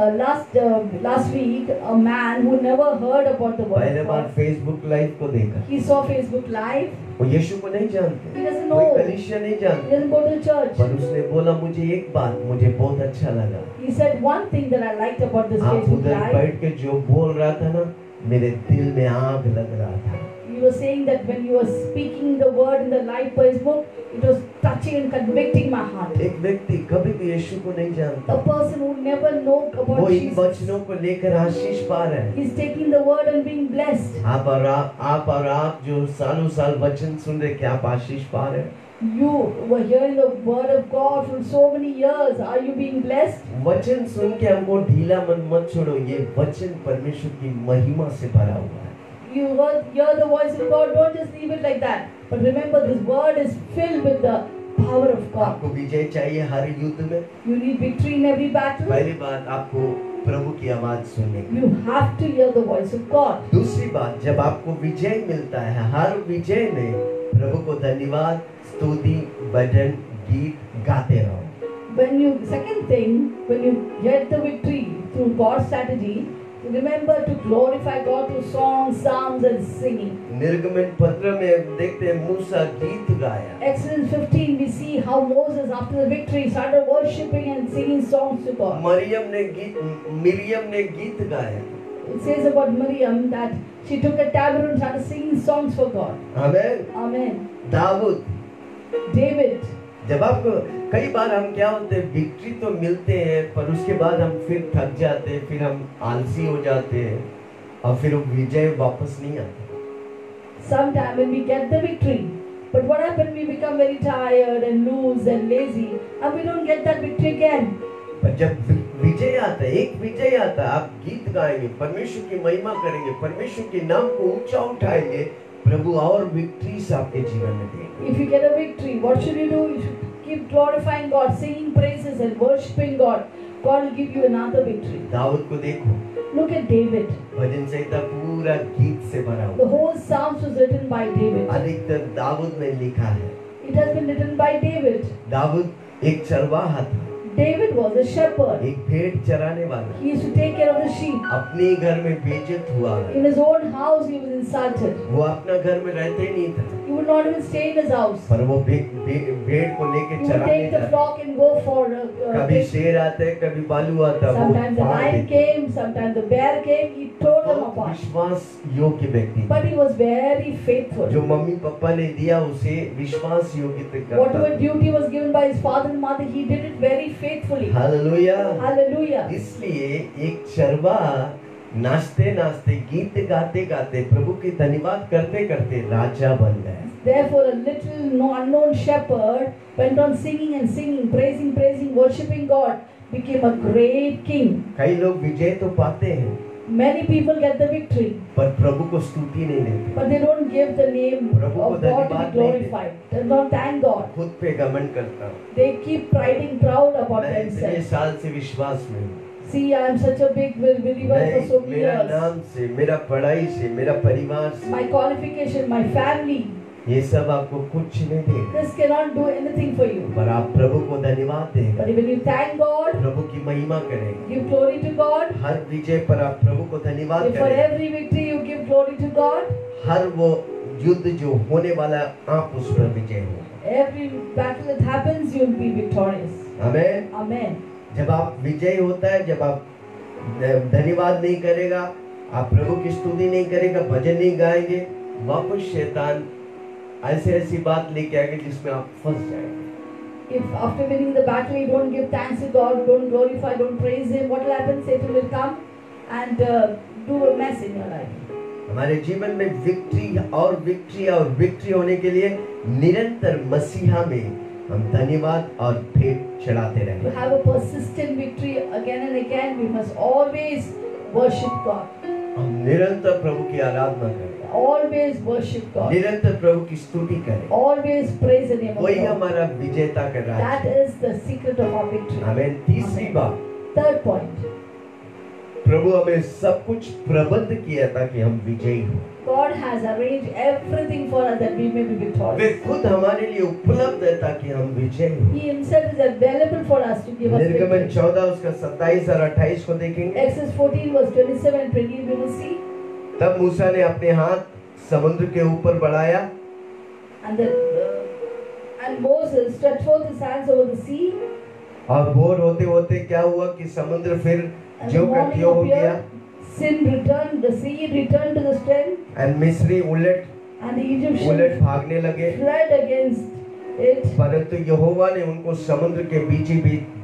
Last week, a man who never heard about the word पहले of बार God, फेसबुक लाइव को देखा, he saw Facebook Live. वो यीशु को नहीं जानते, He doesn't कोई know. कलीसिया नहीं He जानते, doesn't go to the church. पर उसने बोला मुझे एक बात मुझे बहुत अच्छा लगा। He said one thing that I liked about this आप Facebook उधर Live. बैठ के जो बोल रहा था ना, मेरे दिल में आग लग रहा था। You were saying that when you were speaking the word in the live Facebook, it was touching and convicting my heart. एक व्यक्ति कभी भी यीशु को नहीं जानता, A person who never know वो about इन Jesus, वचनों को लेकर आशीष पा रहे हैं। he's taking the word and being blessed. आप और आप जो सालों साल वचन सुन रहे, क्या आप आशीष पा रहे हैं? You were hearing the word of God for so many years. Are you being blessed? वचन सुन के हमको ढीला मन मत छोड़ो, ये वचन परमेश्वर की महिमा से भरा हुआ है। You hear the voice of God. Don't just leave it like that. But remember, this word is filled with the power of God. आपको विजय चाहिए हर युद्ध में। You need victory in every battle. पहली बात आपको प्रभु की आवाज सुनने की। You have to hear the voice of God. दूसरी बात, जब आपको विजय मिलता है, हर विजय में प्रभु को धन्यवाद, स्तुति, भजन, गीत गाते रहो। Second thing, when you get the victory through God's strategy, remember to glorify God through songs, psalms, and singing. निर्गमन 15 में देखते हैं मूसा गीत गाया। Exodus 15, we see how Moses, after the victory, started worshiping and singing songs to God. Miriam ने गीत गाया। It says about Miriam that she took a tablet and started singing songs for God. Amen. Amen. Dawood, David. जब आपको कई बार हम क्या होते हैं, विक्ट्री तो मिलते हैं पर उसके बाद हम फिर थक जाते हैं, फिर हम आलसी हो जाते हैं और फिर वो विजय वापस नहीं आता। Sometime when we get the victory, but what happens? We become very tired and loose and lazy, and we don't get that victory again. पर जब विजय आता है, एक विजय आता है, आप गीत गाएंगे, परमेश्वर की महिमा करेंगे, परमेश्वर के नाम को ऊंचा उठाएंगे, प्रभु और विक्ट्रीज आपके जीवन में देंगे। If you get a victory, what should you do? You should keep glorifying God, singing praises and worshiping God. God will give you another victory. Dawood को देखो, Look at David. भजन संहिता पूरा गीत से भरा The हुआ, whole Psalms was written by David. अधिकतर दाऊद में लिखा है। It has been written by David. Dawood एक चरवाहा था, David was a shepherd. एक भेड़ चराने वाला, He used to take care of the sheep. अपने घर में बेइज्जत हुआ है। In his own house, he was insulted. वो अपना घर में रहते ही नहीं था, He would not even stay in his house. पर वो भेड़ को लेके He would चराने take the जाता। flock and go for कभी शेर आता है, कभी बालू आता है, वो sometimes the फाड़ lion देते। came, sometimes the bear came. He tore them बहुत apart. विश्वास योग्य व्यक्ति, But he was very faithful. जो मम्मी पापा ने दिया उसे विश्वास योग्य करता Whatever था। duty was given by his father and mother, he did it very faithfully. Hallelujah. Hallelujah. इसलिए एक चरवाहा नाचते नाचते गीत गाते गाते प्रभु की धन्यवाद करते करते राजा बन गए। Therefore, a little unknown shepherd went on singing and singing, praising, worshipping God, became a great king. कई लोग विजय तो पाते हैं Many people get the victory, पर प्रभु को स्तुति नहीं देते, but they don't give the name प्रभु को of God to धन्यवाद be नहीं glorified. They don't thank God. खुद पे घमंड करता हूँ। They keep priding proud about मैं इतने themselves. साल से विश्वास में हूँ, See, I am such a big believer for so many मेरा years. नाम से, मेरा पढ़ाई से, मेरा परिवार से, My qualification, my family, ये सब आपको कुछ नहीं देगा, this cannot do anything for you. पर आप प्रभु को धन्यवाद देगा, But when you thank God, प्रभु की महिमा करेंगे। give glory to God. हर विजय पर आप प्रभु को धन्यवाद If for करें। every victory you give glory to God, हर वो युद्ध जो होने वाला आप उस पर विजय हो। every battle that happens, you will be victorious. Amen. Amen. जब आप विजय होता है, जब आप धन्यवाद नहीं करेगा, आप प्रभु की स्तुति नहीं करेगा, भजन नहीं गाएंगे, वापस शैतान ऐसी बात लेके आएगा जिसमें आप फंस जाएंगे। If after winning the battle you don't give thanks to God, don't glorify, don't praise Him, what will happen? Satan will come and do a mess in your life. हमारे जीवन में विक्ट्री होने के लिए निरंतर मसीहा में हम धन्यवाद और भेंट चढ़ाते To रहें। have a persistent victory again and again, we must always worship God. हम निरंतर प्रभु की आराधना करें, Always worship God. निरंतर प्रभु की स्तुति करें। Always praise the name of वही God. हमारा विजेता का राज That है। is the secret of our victory. आमेन। तीसरी Amen. बात, Third point. प्रभु हमें सब कुछ प्रबंध किया ताकि हम विजयी हो। God has arranged everything for us that we may be way victorious. खुद हमारे लिए उपलब्ध है ताकि हम विजयी हो। He Himself is available for us to give us निर्गमन victory. 14 उसका 27 और 28 को देखेंगे। Exodus 14 verse 27 and 20 we will see. तब मूसा ने अपने हाथ समुद्र के ऊपर बढ़ाया And Moses stretched forth his hands over the sea. और भोर होते होते क्या हुआ कि समुद्र फिर And जो the का morning त्यों हो गया, appeared. Sin returned, the sea returned to the strength, और मिस्री उलट and the Egyptians भागने लगे, fled against it. परंतु यहोवा ने उनको समुद्र के बीच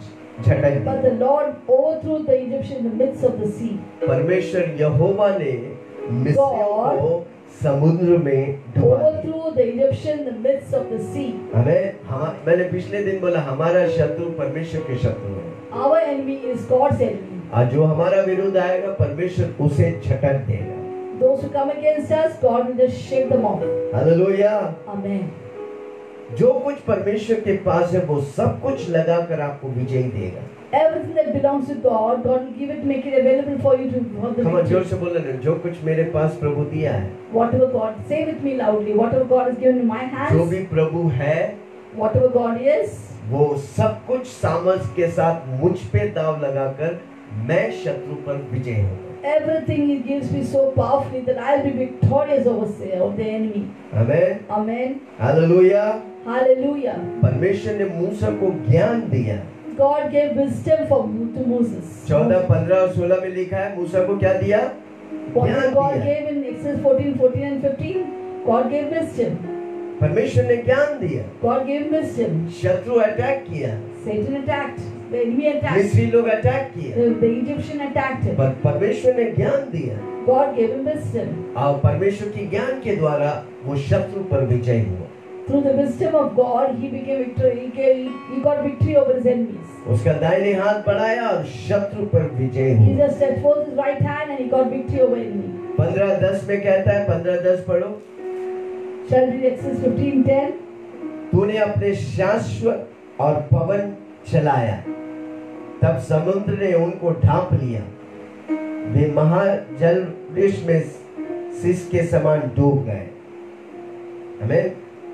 झटक But the. the Lord overthrew the Egyptians in the midst of the sea. परमेश्वर यहोवा ने मिस्रियों को समुद्र में डुबा दिया। Overthrew the Egyptians in the midst of the sea. मैंने पिछले दिन बोला हमारा शत्रु परमेश्वर के शत्रु है, Our enemy is God's enemy. और जो हमारा विरुद्ध आएगा परमेश्वर उसे झटक देगा। Those who come against us, God will just shake them off. Hallelujah. Amen. जो कुछ परमेश्वर के पास है वो सब कुछ लगाकर आपको विजयी देगा। Everything that belongs to God, God will give it, make it available for you to have the हम जोर victory. से बोल रहे हैं, जो कुछ मेरे पास प्रभु दिया है, Whatever God, say with me loudly, whatever God has given in my जो hands, भी प्रभु है whatever God is, वो सब कुछ सामर्थ के साथ मुझ पे दाव लगाकर मैं शत्रु पर विजय हूँ। everything He gives me so powerfully that I'll be victorious over the enemy. Amen. Amen. Hallelujah. Hallelujah. परमेश्वर ने मूसा को ज्ञान दिया। God gave wisdom to Moses. 14, 15 और 16 में लिखा है मूसा को क्या दिया? What ज्ञान did God दिया। gave in Exodus 14 and 15? God gave wisdom. परमेश्वर ने ज्ञान दिया। God gave wisdom. शत्रु अटैक किया, Satan attacked. The enemy attacked. मिस्री लोग अटैक किया, The Egyptian attacked him. पर परमेश्वर ने ज्ञान दिया God gave him wisdom. और परमेश्वर की ज्ञान के द्वारा वो शत्रु पर विजय हुआ। Through the wisdom of God, he became victory. He got victory over his enemies. उसका दाहिने हाथ बढ़ाया और शत्रु पर विजय He हुआ। just stretched forth his right hand and he got victory over enemy. 15:10 में कहता है, 15:10 पढ़ो। Shall we read Exodus 15:10? तूने अपने शाश्वत और पवन चलाया, तब समुद्र ने उनको ढांप लिया, वे महाजल वृक्ष में शीश के समान डूब गए। आमीन।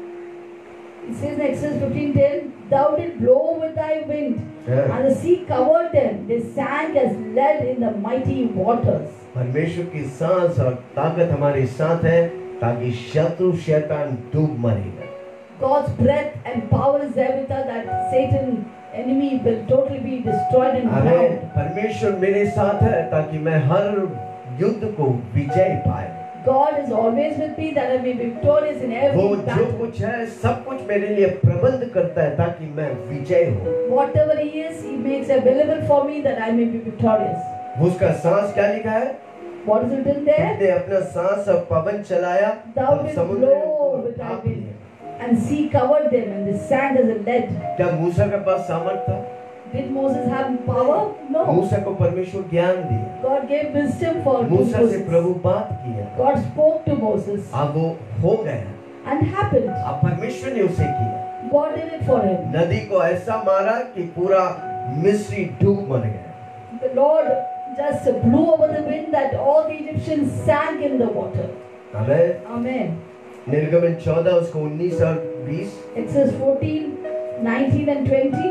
It says in Exodus 15:10, Thou didst blow with thy wind, and the sea covered them. They sank as lead in the mighty waters. परमेश्वर की सांस और ताकत हमारे साथ है ताकि शत्रु शैतान डूब मरेगा। God's breath and power is there with us that Satan enemy will totally be destroyed and आमीन। drowned. परमेश्वर मेरे साथ है ताकि मैं हर युद्ध को विजय पाए। God is always with me that I may be victorious in वो every जो battle. कुछ है सब कुछ मेरे लिए प्रबंध करता है ताकि मैं विजय हूँ। Whatever He is, He makes available for me that I may be victorious. उसका सांस क्या लिखा है? What is written there? तुमने अपना सांस और पवन चलाया Thou और didst समुद्र ने blow उनको with thy ढांप wind, लिया। and sea covered them, and they sank as a lead. क्या मूसा के पास सामर्थ था? Did Moses have power? No. मूसा को परमेश्वर ज्ञान दिया, God gave wisdom for to मूसा से Moses. प्रभु बात किया, God spoke to Moses, अब वो हो गया, and happened. अब परमेश्वर ने उसे किया। God did it for him. नदी को ऐसा मारा कि पूरा मिस्री डूब मर गया। The Lord just blew over the wind that all the Egyptians sank in the water. Amen. Amen. निर्गमन 14 उसको 19 और 20। Exodus 14, 19 and 20.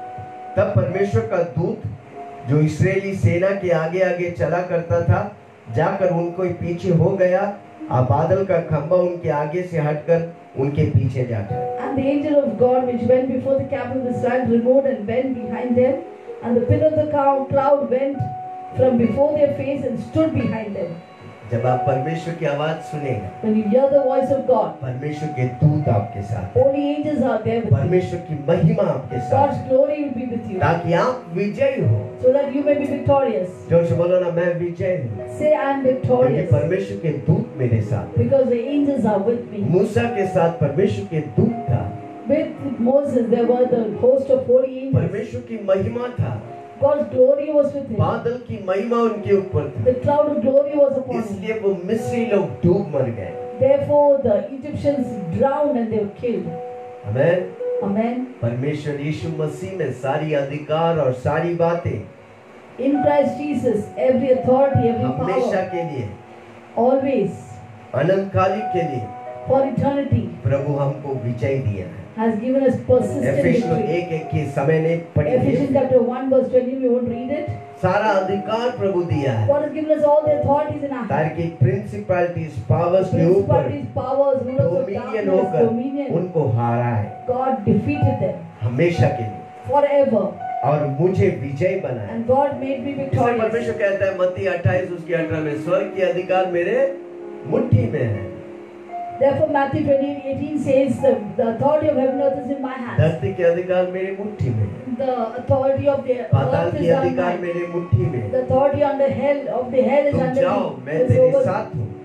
तब परमेश्वर का दूत जो इस्राएली सेना के आगे आगे चला करता था जाकर उनको पीछे हो गया, और बादल का खंभा उनके आगे से हटकर उनके पीछे जा गया। And the angel of God which went before the camp of Israel removed and went behind them, and the pillar of the cloud went from before their face and stood behind them. जब आप परमेश्वर की आवाज सुनेगा, When you hear the voice of God, परमेश्वर के दूत आपके साथ, holy angels are there with you. परमेश्वर की महिमा आपके God's साथ, glory will be with you, ताकि आप विजयी हो। so that you may be victorious. जोर से बोलो ना, मैं विजयी हूँ, Say, I am क्योंकि victorious, परमेश्वर के दूत मेरे साथ। because the angels are with me. मूसा के साथ परमेश्वर के दूत था, With Moses there were the host of holy angels. परमेश्वर की महिमा था, God's glory was with him. बादल की महिमा उनके ऊपर थी, The cloud of glory was upon him. इसलिए वो मिस्री लोग डूब मर गए। Therefore the Egyptians drowned and they were killed. Amen. Amen. परमेश्वर यीशु मसीह में सारी अधिकार और सारी बातें In Christ Jesus, every authority, every हमेशा power, के लिए, always, अनंत काल के लिए for eternity, प्रभु हमको विजय दिया है। has given us persistent एफेसियों victory. 1:1 के समय ने पढ़ी Ephesians है, chapter 1 verse 20, we won't read it. सारा अधिकार प्रभु दिया है, God has given us all the authorities in our hand. ताकि प्रिंसिपलिटीज पावर्स के ऊपर Principalities, powers, rulers of dominion darkness, होकर dominion. उनको हारा है God defeated them हमेशा के लिए, forever. और मुझे विजय बनाया। And God made me इसलिए victorious. परमेश्वर कहता है मत्ती 28 उसके 18 में, स्वर्ग की अधिकार मेरे मुट्ठी में है, Therefore Matthew 28:18 says, the authority of heaven and earth is in my hands. धरती के अधिकार मेरे मुट्ठी में है, The authority of the Patal earth की is under अधिकार mine. मेरे मुट्ठी में है। The authority under hell of the hell is तुम under जाओ, me. मैं Is तेरे over. साथ हूँ,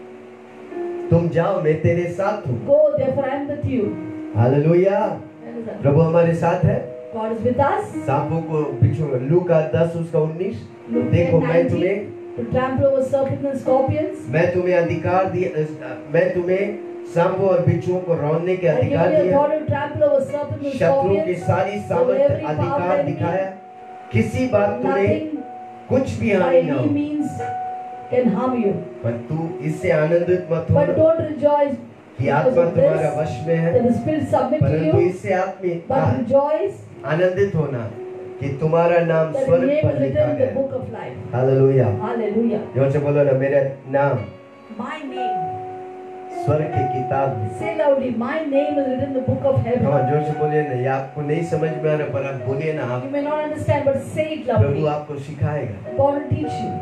तुम जाओ, मैं तेरे साथ हूँ। Go, therefore I am with you. Hallelujah, प्रभु हमारे साथ है। God is with us. सांपों को बिच्छू, लूका 10 उसका 19, Luke देखो मैं 10:19, तुम्हें to trample over serpents and scorpions. मैं तुम्हें अधिकार दिया, मैं तुम्हें सांपों और बिच्छुओं को रौंदने के I give you अधिकार the दिया, authority to trample over serpents and शत्रुओं की scorpions. सारी सामर्थ अधिकार दिखाया, किसी बात तुम्हें Nothing कुछ भी by हानि ना any हो, means can harm you. पर तू इससे आनंदित मत But हो don't rejoice कि because आत्मा of तुम्हारा this, वश में है, that the Spirit submit to परंतु you. इससे But rejoice आनंदित होना कि तुम्हारा नाम that your स्वर्ग name पर is लिखा written in the गया। book of life. Hallelujah, Hallelujah. जोर से बोलो ना, मेरा नाम My name. स्वर्ग की किताब में। Say loudly, my name is written in the book of heaven. हाँ, जोर से बोलिए ना, ये आपको नहीं समझ में आ रहा, पर आप बोलिए ना, आप You may not understand, but say it Prabhu loudly. आपको सिखाएगा। God will teach you.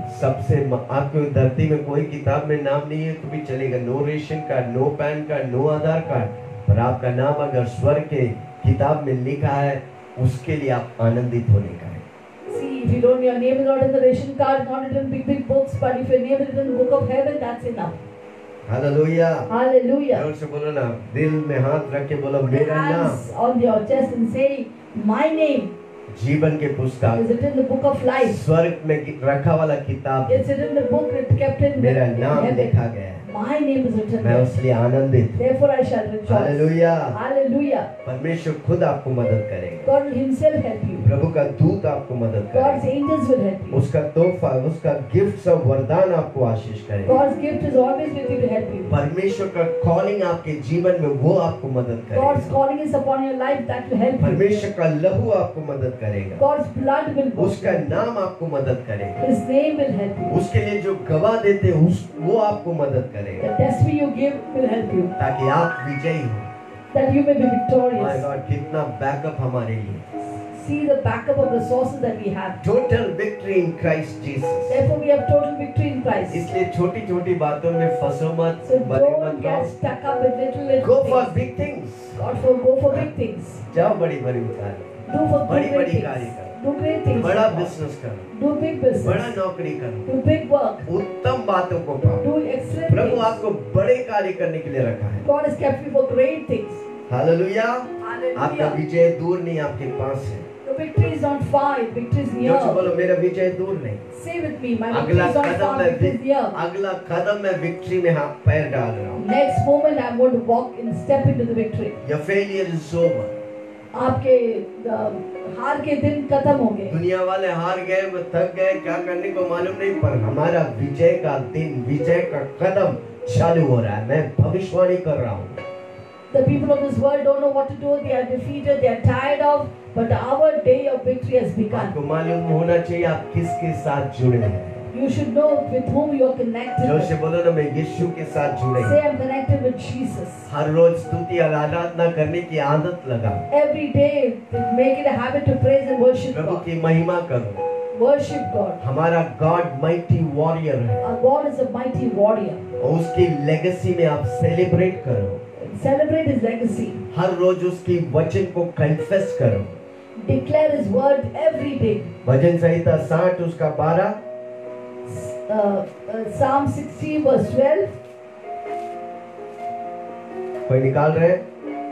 आपको धरती में कोई किताब में नाम नहीं है तो भी चलेगा, no ration card, no PAN card, no Aadhaar card, पर आपका नाम अगर स्वर्ग के किताब में लिखा है, उसके लिए आप आनंदित होने का है। See, if you don't, your name is not in the ration card, not written in big books, but if your name is written in the book of heaven, that's enough. Hallelujah, Hallelujah. जोर से बोलो ना, दिल में हाथ रख के बोलो, Put मेरा नाम hands on your chest and say, my name जीवन के पुस्तक is written in the book of life. स्वर्ग में रखा वाला किताब, It's written in the book kept in मेरा नाम heaven. लिखा गया है, My name is written मैं there. उसलिए आनंदित। Therefore I shall rejoice. Hallelujah, Hallelujah. परमेश्वर खुद आपको मदद करेगा, God will himself help you. प्रभु का दूत आपको मदद God's करेगा, angels will help you. उसका तोहफा, उसका गिफ्ट और वरदान आपको आशीष करेगा। God's gift is always with you to help you. परमेश्वर का कॉलिंग आपके जीवन में वो आपको मदद God's करेगा, calling is upon your life, that will help you. परमेश्वर का लहू आपको मदद करेगा, God's blood will boost उसका you. नाम आपको मदद करेगा, His name will help you. उसके लिए जो गवाह देते हैं वो आपको मदद The करेगा, testimony you give will help you. ताकि आप विजयी हो। That you may be my victorious. God, कितना बैकअप हमारे लिए, See the backup of resources that we have. Total victory in Christ Jesus. Therefore we have total victory in Christ. इसलिए छोटी छोटी बातों में फंसो मत, So बड़े don't मत get रहो, stuck up with little go for things. Big things, Go for big things. जाओ बड़ी बड़ी कार्य, Do for बड़ी great बड़ी things. कार्य करो, Do great things. बड़ा for God. बिजनेस करो, Do big बड़ा business. नौकरी करो, Do big work. उत्तम बातों को पाओ। Do excellent Prabhu things. आपको बड़े कार्य करने के लिए रखा है। God has kept you for great things. Hallelujah. आपका Hallelujah. विजय दूर नहीं, आपके पास है। The victory is not far, victory is जोर से near. बोलो, मेरा विजय दूर नहीं। Say with me, my victory अगला is not कदम far, मैं victory is near. अगला कदम मैं विक्ट्री में हाथ पैर डाल रहा हूँ। Next moment I'm going to walk and step into the victory. Your failure is over. आपके हार के दिन खत्म हो गए. दुनिया वाले हार गए, वो थक गए, क्या करने को मालूम नहीं, पर हमारा विजय का दिन, विजय का कदम चालू हो रहा है। मैं भविष्यवाणी कर रहा हूँ। The people of this world don't know what to do. They are defeated. They are tired of. But our day of victory has begun. आपको मालूम होना चाहिए आप किसके साथ जुड़े हैं। You should know with whom you are connected जोर with. से बोलो ना, मैं यीशु के साथ जुड़े Say हैं। I'm connected with Jesus. हर रोज स्तुति और आराधना करने की आदत लगा। Every day, make it a habit to praise and worship Prabhu God. की महिमा करो। Worship God. हमारा गॉड माइटी वॉरियर है, Our God is a mighty warrior. और उसकी लेगेसी में आप सेलिब्रेट करो। Celebrate His legacy. हर रोज उसकी वचन को कन्फेस करो। Declare His word every day. भजन संहिता 60 उसका 12, Psalm 60 verse 12. कोई निकाल रहे हैं?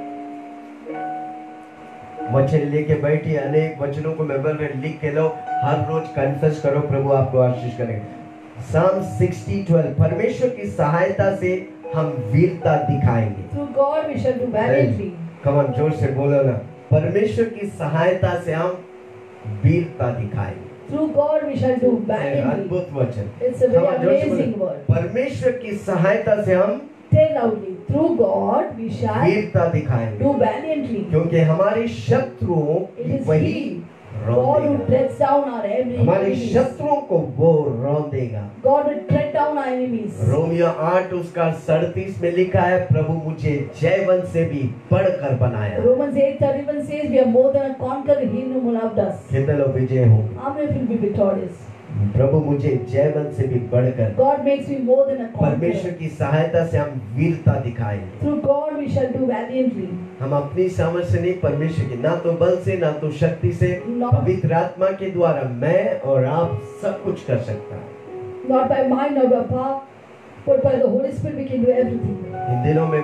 वचन लेके बैठी, अनेक वचनों को मैं बोल रहे, लिख के लो, हर रोज कन्फेस करो, प्रभु आपको आशीष करेंगे। Psalm 60:12, परमेश्वर की सहायता से हम वीरता दिखाएंगे। Through God we shall do valiantly. Come on, जोर से बोलो ना, परमेश्वर की सहायता से हम वीरता दिखाएंगे। Through God we shall do valiantly. अद्भुत वचन। It's a very come on, जोर से बोलो, amazing word. परमेश्वर की सहायता से हम Say loudly. Through God we shall वीरता दिखाएंगे, do valiantly. क्योंकि हमारे शत्रुओं It की is वही He, रौंद God who देगा। treads down our हमारे enemies. शत्रुओं को वो रौंद देगा। God will tread down our enemies. रोमियो 8 उसका 37 में लिखा है, प्रभु मुझे जयवंत से भी बढ़कर बनाया। Romans 8:31 says we are more than a conqueror in Him who loved us. कितने लोग विजय होंगे? How many will be victorious? प्रभु मुझे जयवंत से भी बढ़कर, God makes me more than a परमेश्वर conqueror. की सहायता से हम वीरता दिखाएंगे। Through God we shall do valiantly. हम अपनी सामर्थ्य से नहीं, परमेश्वर की, ना तो बल से ना तो शक्ति से, Not, पवित्र आत्मा के द्वारा मैं और आप सब कुछ कर सकता है। not by might nor by power, but by the Holy Spirit we can do everything. इन दिनों में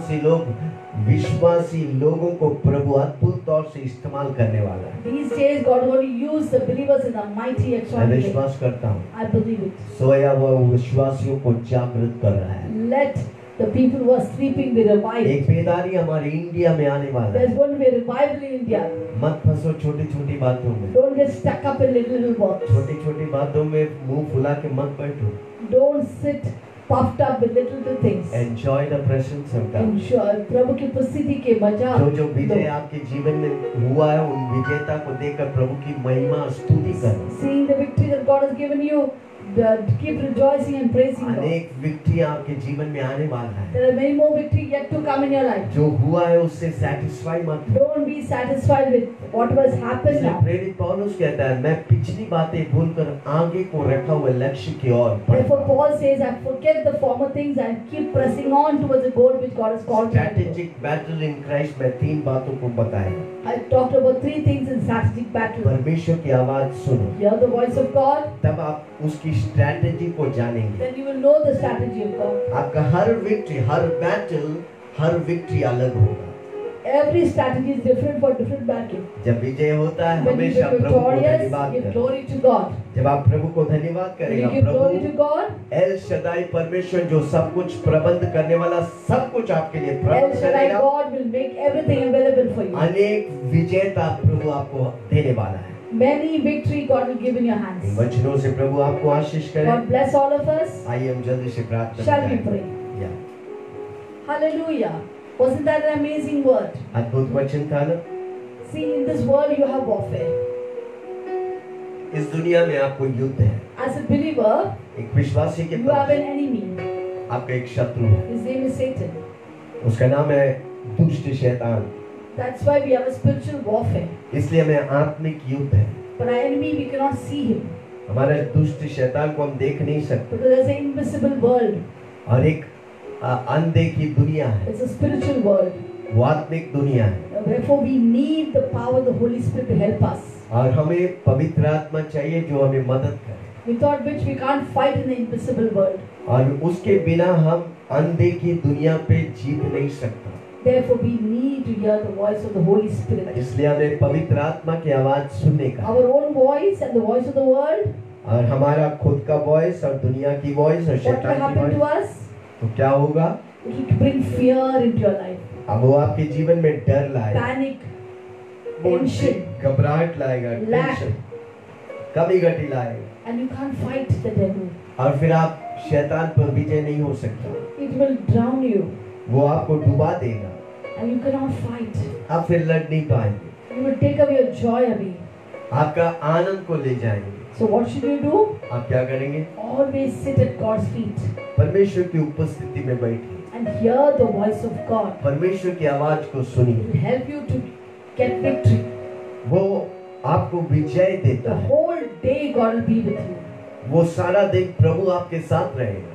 विश्वासी लोगों को प्रभु अद्भुत तौर से इस्तेमाल करने वाला है। These days God is going to use the believers in a mighty मैं extraordinary way. विश्वास करता हूँ, I believe it. सोया हुआ विश्वासियों को जागृत कर रहा है। Let the people who are sleeping be revived. एक बेदारी हमारे इंडिया में आने वाला है। There's going to be a revival in India. मत फंसो छोटी छोटी बातों में, Don't get stuck up in little works. छोटी छोटी बातों में मुंह फुला के मत बैठो। Don't sit puffed up with little things. Enjoy the presence of God. Ensure प्रभु की उपस्थिति के मजा जो विजय आपके जीवन में हुआ है, उन विजेता को देखकर प्रभु की महिमा स्तुति करो। Seeing the victory that God has given you, keep rejoicing and praising God. अनेक विक्ट्री आपके जीवन में आने वाला है। There are many more victories yet to come in your life. जो हुआ है उससे सैटिस्फाई मत हो। Don't be satisfied with whatever has happened इसलिए now. प्रेरित पौलुस कहता है, मैं पिछली बातें भूलकर आगे को रखा हुआ लक्ष्य की ओर Therefore Paul says, I forget the former things and keep pressing on towards the goal which God has called me to. Strategic battle in Christ में 3 बातों को बताया। I talked about 3 things in strategic battle. परमेश्वर की आवाज सुनो, Hear the voice of God, तब आप उसकी स्ट्रैटेजी को जानेंगे। then you will know the strategy of God. आपका हर विक्ट्री, हर बैटल, हर विक्ट्री अलग होगा। Every strategy is different for different battle. जब विजय होता है, When you हमेशा get प्रभु को victorious, धन्यवाद give करो। glory to God. जब आप प्रभु को धन्यवाद When करेगा, you give glory to प्रभु God, एल शदाई परमेश्वर जो सब कुछ प्रबंध करने वाला, सब कुछ आपके लिए El प्रबंध Shaddai करेगा। God will make everything available for you. अनेक विजेता प्रभु आपको देने वाला है। Many victory God will give in your in hands. वचनों से प्रभु आपको आशीष करे। God bless all of us. आइए हम जल्दी से प्रार्थना Shall we करें। pray? या, Hallelujah. Wasn't that an amazing word? अद्भुत वचन था ना। See, in this world you have warfare. इस दुनिया में आपको युद्ध है। As a believer, एक विश्वासी के you have pass an enemy. आपका एक शत्रु है, His name is Satan. उसका नाम है दुष्ट शैतान। That's why we have a spiritual warfare. इसलिए हमें आत्मिक युद्ध है। But our enemy, we cannot see him. हमारे दुष्ट शैतान को हम देख नहीं सकते, Because there's an invisible world. और एक अनदेखी दुनिया है, It's a spiritual world. वो आत्मिक दुनिया है। Therefore, we need the power of the Holy Spirit to help us. और हमें पवित्र आत्मा चाहिए जो हमें मदद करे, without which we can't fight in the invisible world. और उसके बिना हम अनदेखी दुनिया पे जीत नहीं सकता। Therefore, we need to hear the voice of the Holy Spirit. इसलिए हमें पवित्र आत्मा की आवाज सुनने का, Our own voice and the voice of the world, और हमारा खुद का वॉइस और दुनिया की वॉइस और what will शैतान की happen to वॉइस, us? तो क्या होगा? It will bring fear into your life, अब वो आपके जीवन में डर लाएगा, panic, tension, घबराहट लाएगा, lack, टेंशन, कमी घटी लाएगा, and you can't fight the devil. और फिर आप शैतान पर विजय नहीं हो सकता, It will drown you, वो आपको डुबा देगा, and you cannot fight. आप फिर लड़ नहीं पाएंगे, You will take away your joy away. आपका आनंद को ले जाएंगे। So what should you do? आप क्या करेंगे? Always sit at God's feet परमेश्वर की उपस्थिति में बैठिए, and hear the voice of God. परमेश्वर की आवाज को It सुनिए, will help you to get victory. वो आपको विजय देता The है, whole day God will be with you. वो सारा दिन प्रभु आपके साथ रहेगा,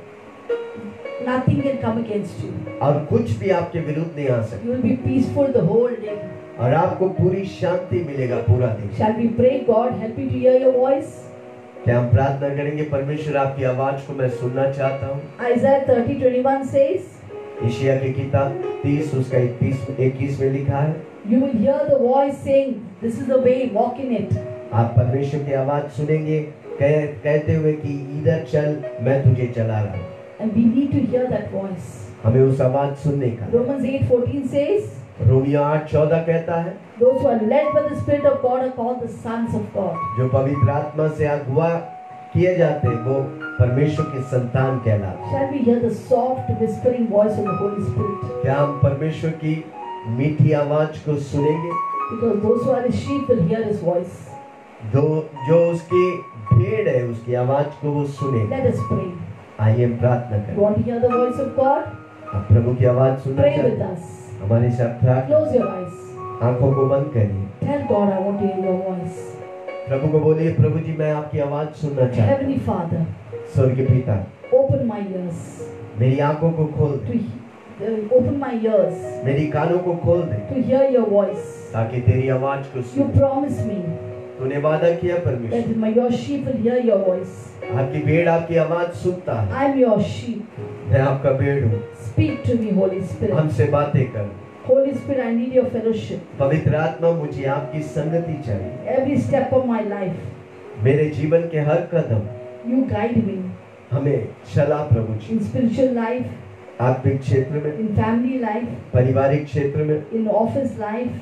Nothing can come against you. और कुछ भी आपके विरुद्ध नहीं आ सकता, You will be peaceful the whole day. और आपको पूरी शांति मिलेगा पूरा दिन। Shall we pray, God, help me to hear your voice? क्या हम प्रार्थना करेंगे? परमेश्वर आपकी आवाज को मैं सुनना चाहता हूँ। Isaiah 30:21 says, यशायाह की किताब 30 उसका 21 में लिखा है, you will hear the voice saying, this is the way, walk in it. आप परमेश्वर की आवाज सुनेंगे कहते हुए कि इधर चल, मैं तुझे चला रहा हूँ। And we need to hear that voice. हमें उस आवाज सुनने का। Romans 8:14 says, रोमियो 8:14 कहता है, those who are led by the Spirit of God are called the sons of God. जो पवित्र आत्मा से अगुवा किए जाते हैं वो परमेश्वर के संतान कहलाते हैं। Shall we hear the soft whispering voice of the Holy Spirit? क्या हम परमेश्वर की मीठी आवाज को सुनेंगे? Because those who are his sheep will hear his voice. जो उसकी भेड़ है उसकी आवाज को वो सुनेंगे। Let us pray. आइए हम प्रार्थना You करें। want to hear the voice of God? आप प्रभु की आवाज सुनना Pray चाहते with हैं? us. हमारे साथ प्रार्थना, Close your eyes. आंखों को बंद करिए। Tell God, I want to hear your voice. प्रभु को बोलिए, प्रभु जी मैं आपकी आवाज सुनना चाहता Heavenly Father, हूँ। स्वर्गीय पिता, open my ears. मेरी आंखों को खोल दे, Open my ears मेरी कानों को खोल दे, to hear your voice. ताकि तेरी आवाज को You सुन। promised me तूने वादा किया परमेश्वर, that your sheep will hear your voice. आपकी भेड़ आपकी आवाज सुनता है। I'm your sheep. मैं आपका भेड़ हूँ, Speak to me, Holy Spirit. हमसे बातें कर। Holy Spirit, I need your fellowship. पवित्र आत्मा मुझे आपकी संगति चाहिए। Every step of my life, मेरे जीवन के हर कदम you guide me. हमें चला प्रभु जी। In spiritual life, आत्मिक क्षेत्र में, in family life, पारिवारिक क्षेत्र में, in office life,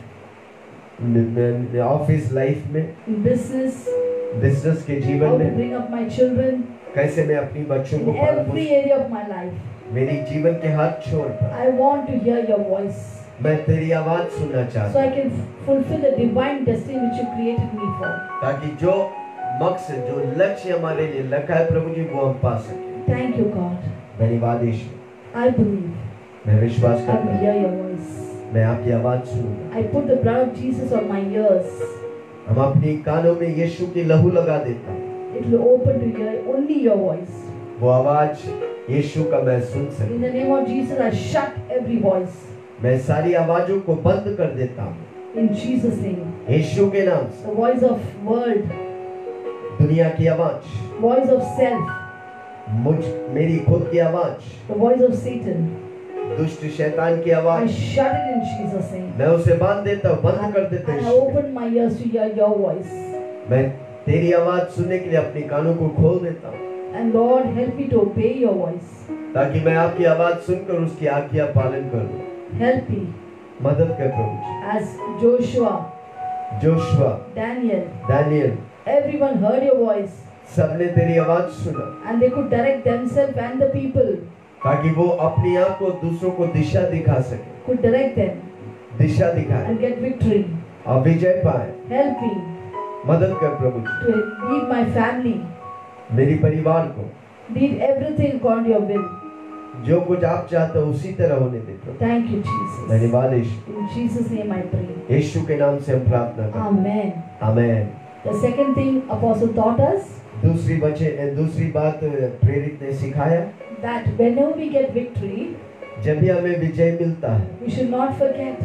office life में, in business, बिजनेस के how जीवन to में, bring up my children, कैसे मैं अपनी बच्चों को in पालूं। every area of my life. मेरी जीवन के हर छोर पर I want to hear your voice मैं तेरी आवाज सुनना so चाहता I हूँ, can fulfill the divine destiny which you created me for. ताकि जो मकसद जो लक्ष्य हमारे लिए रखा है प्रभु जी वो हम पा सके। Thank you, God. धन्यवाद यीशु, I believe मैं विश्वास I करता will हूँ, hear your voice. मैं आपकी आवाज सुनूंगा। I put the blood of Jesus on my ears. हम अपनी कानों में यीशु की लहू लगा देता हूँ, It will open to hear only your voice. वो आवाज यीशु का मैं सुन In सकूं। the name of Jesus, I shut every voice. मैं सारी आवाजों को बंद कर देता हूँ In Jesus' name. यीशु के नाम से। The voice of world, दुनिया की आवाज, voice of self, मेरी खुद की आवाज, the voice of Satan. दुष्ट शैतान की I आवाज, shut it in Jesus' name. मैं उसे बांध देता हूँ, बंद कर देता And I हूँ। open my ears to hear your voice. मैं तेरी आवाज सुनने के लिए अपनी कानों को खोल देता हूँ, And Lord, help me to obey your voice. ताकि मैं आपकी आवाज सुनकर उसकी आज्ञा पालन करूँ। Help me मदद कर प्रभु जी। as Joshua, Joshua, Daniel, Daniel, everyone heard your voice सबने तेरी आवाज सुना, and they could direct themselves and the people ताकि वो अपने आप को दूसरों को दिशा दिखा सके, could direct them दिशा दिखाए and get victory. और विजय पाए। Help me मदद कर प्रभु जी, to lead my family, मेरी परिवार को lead everything according to your will. जो कुछ आप चाहते हो उसी तरह होने दे प्रभु। Thank you, Jesus. धन्यवाद यीशु, In Jesus' name I pray. यीशु के नाम से हम प्रार्थना करते Amen. हैं। आमेन। The second thing Apostle taught us दूसरी बात प्रेरित ने सिखाया, that whenever we get victory, जब भी हमें विजय मिलता है we should not forget it.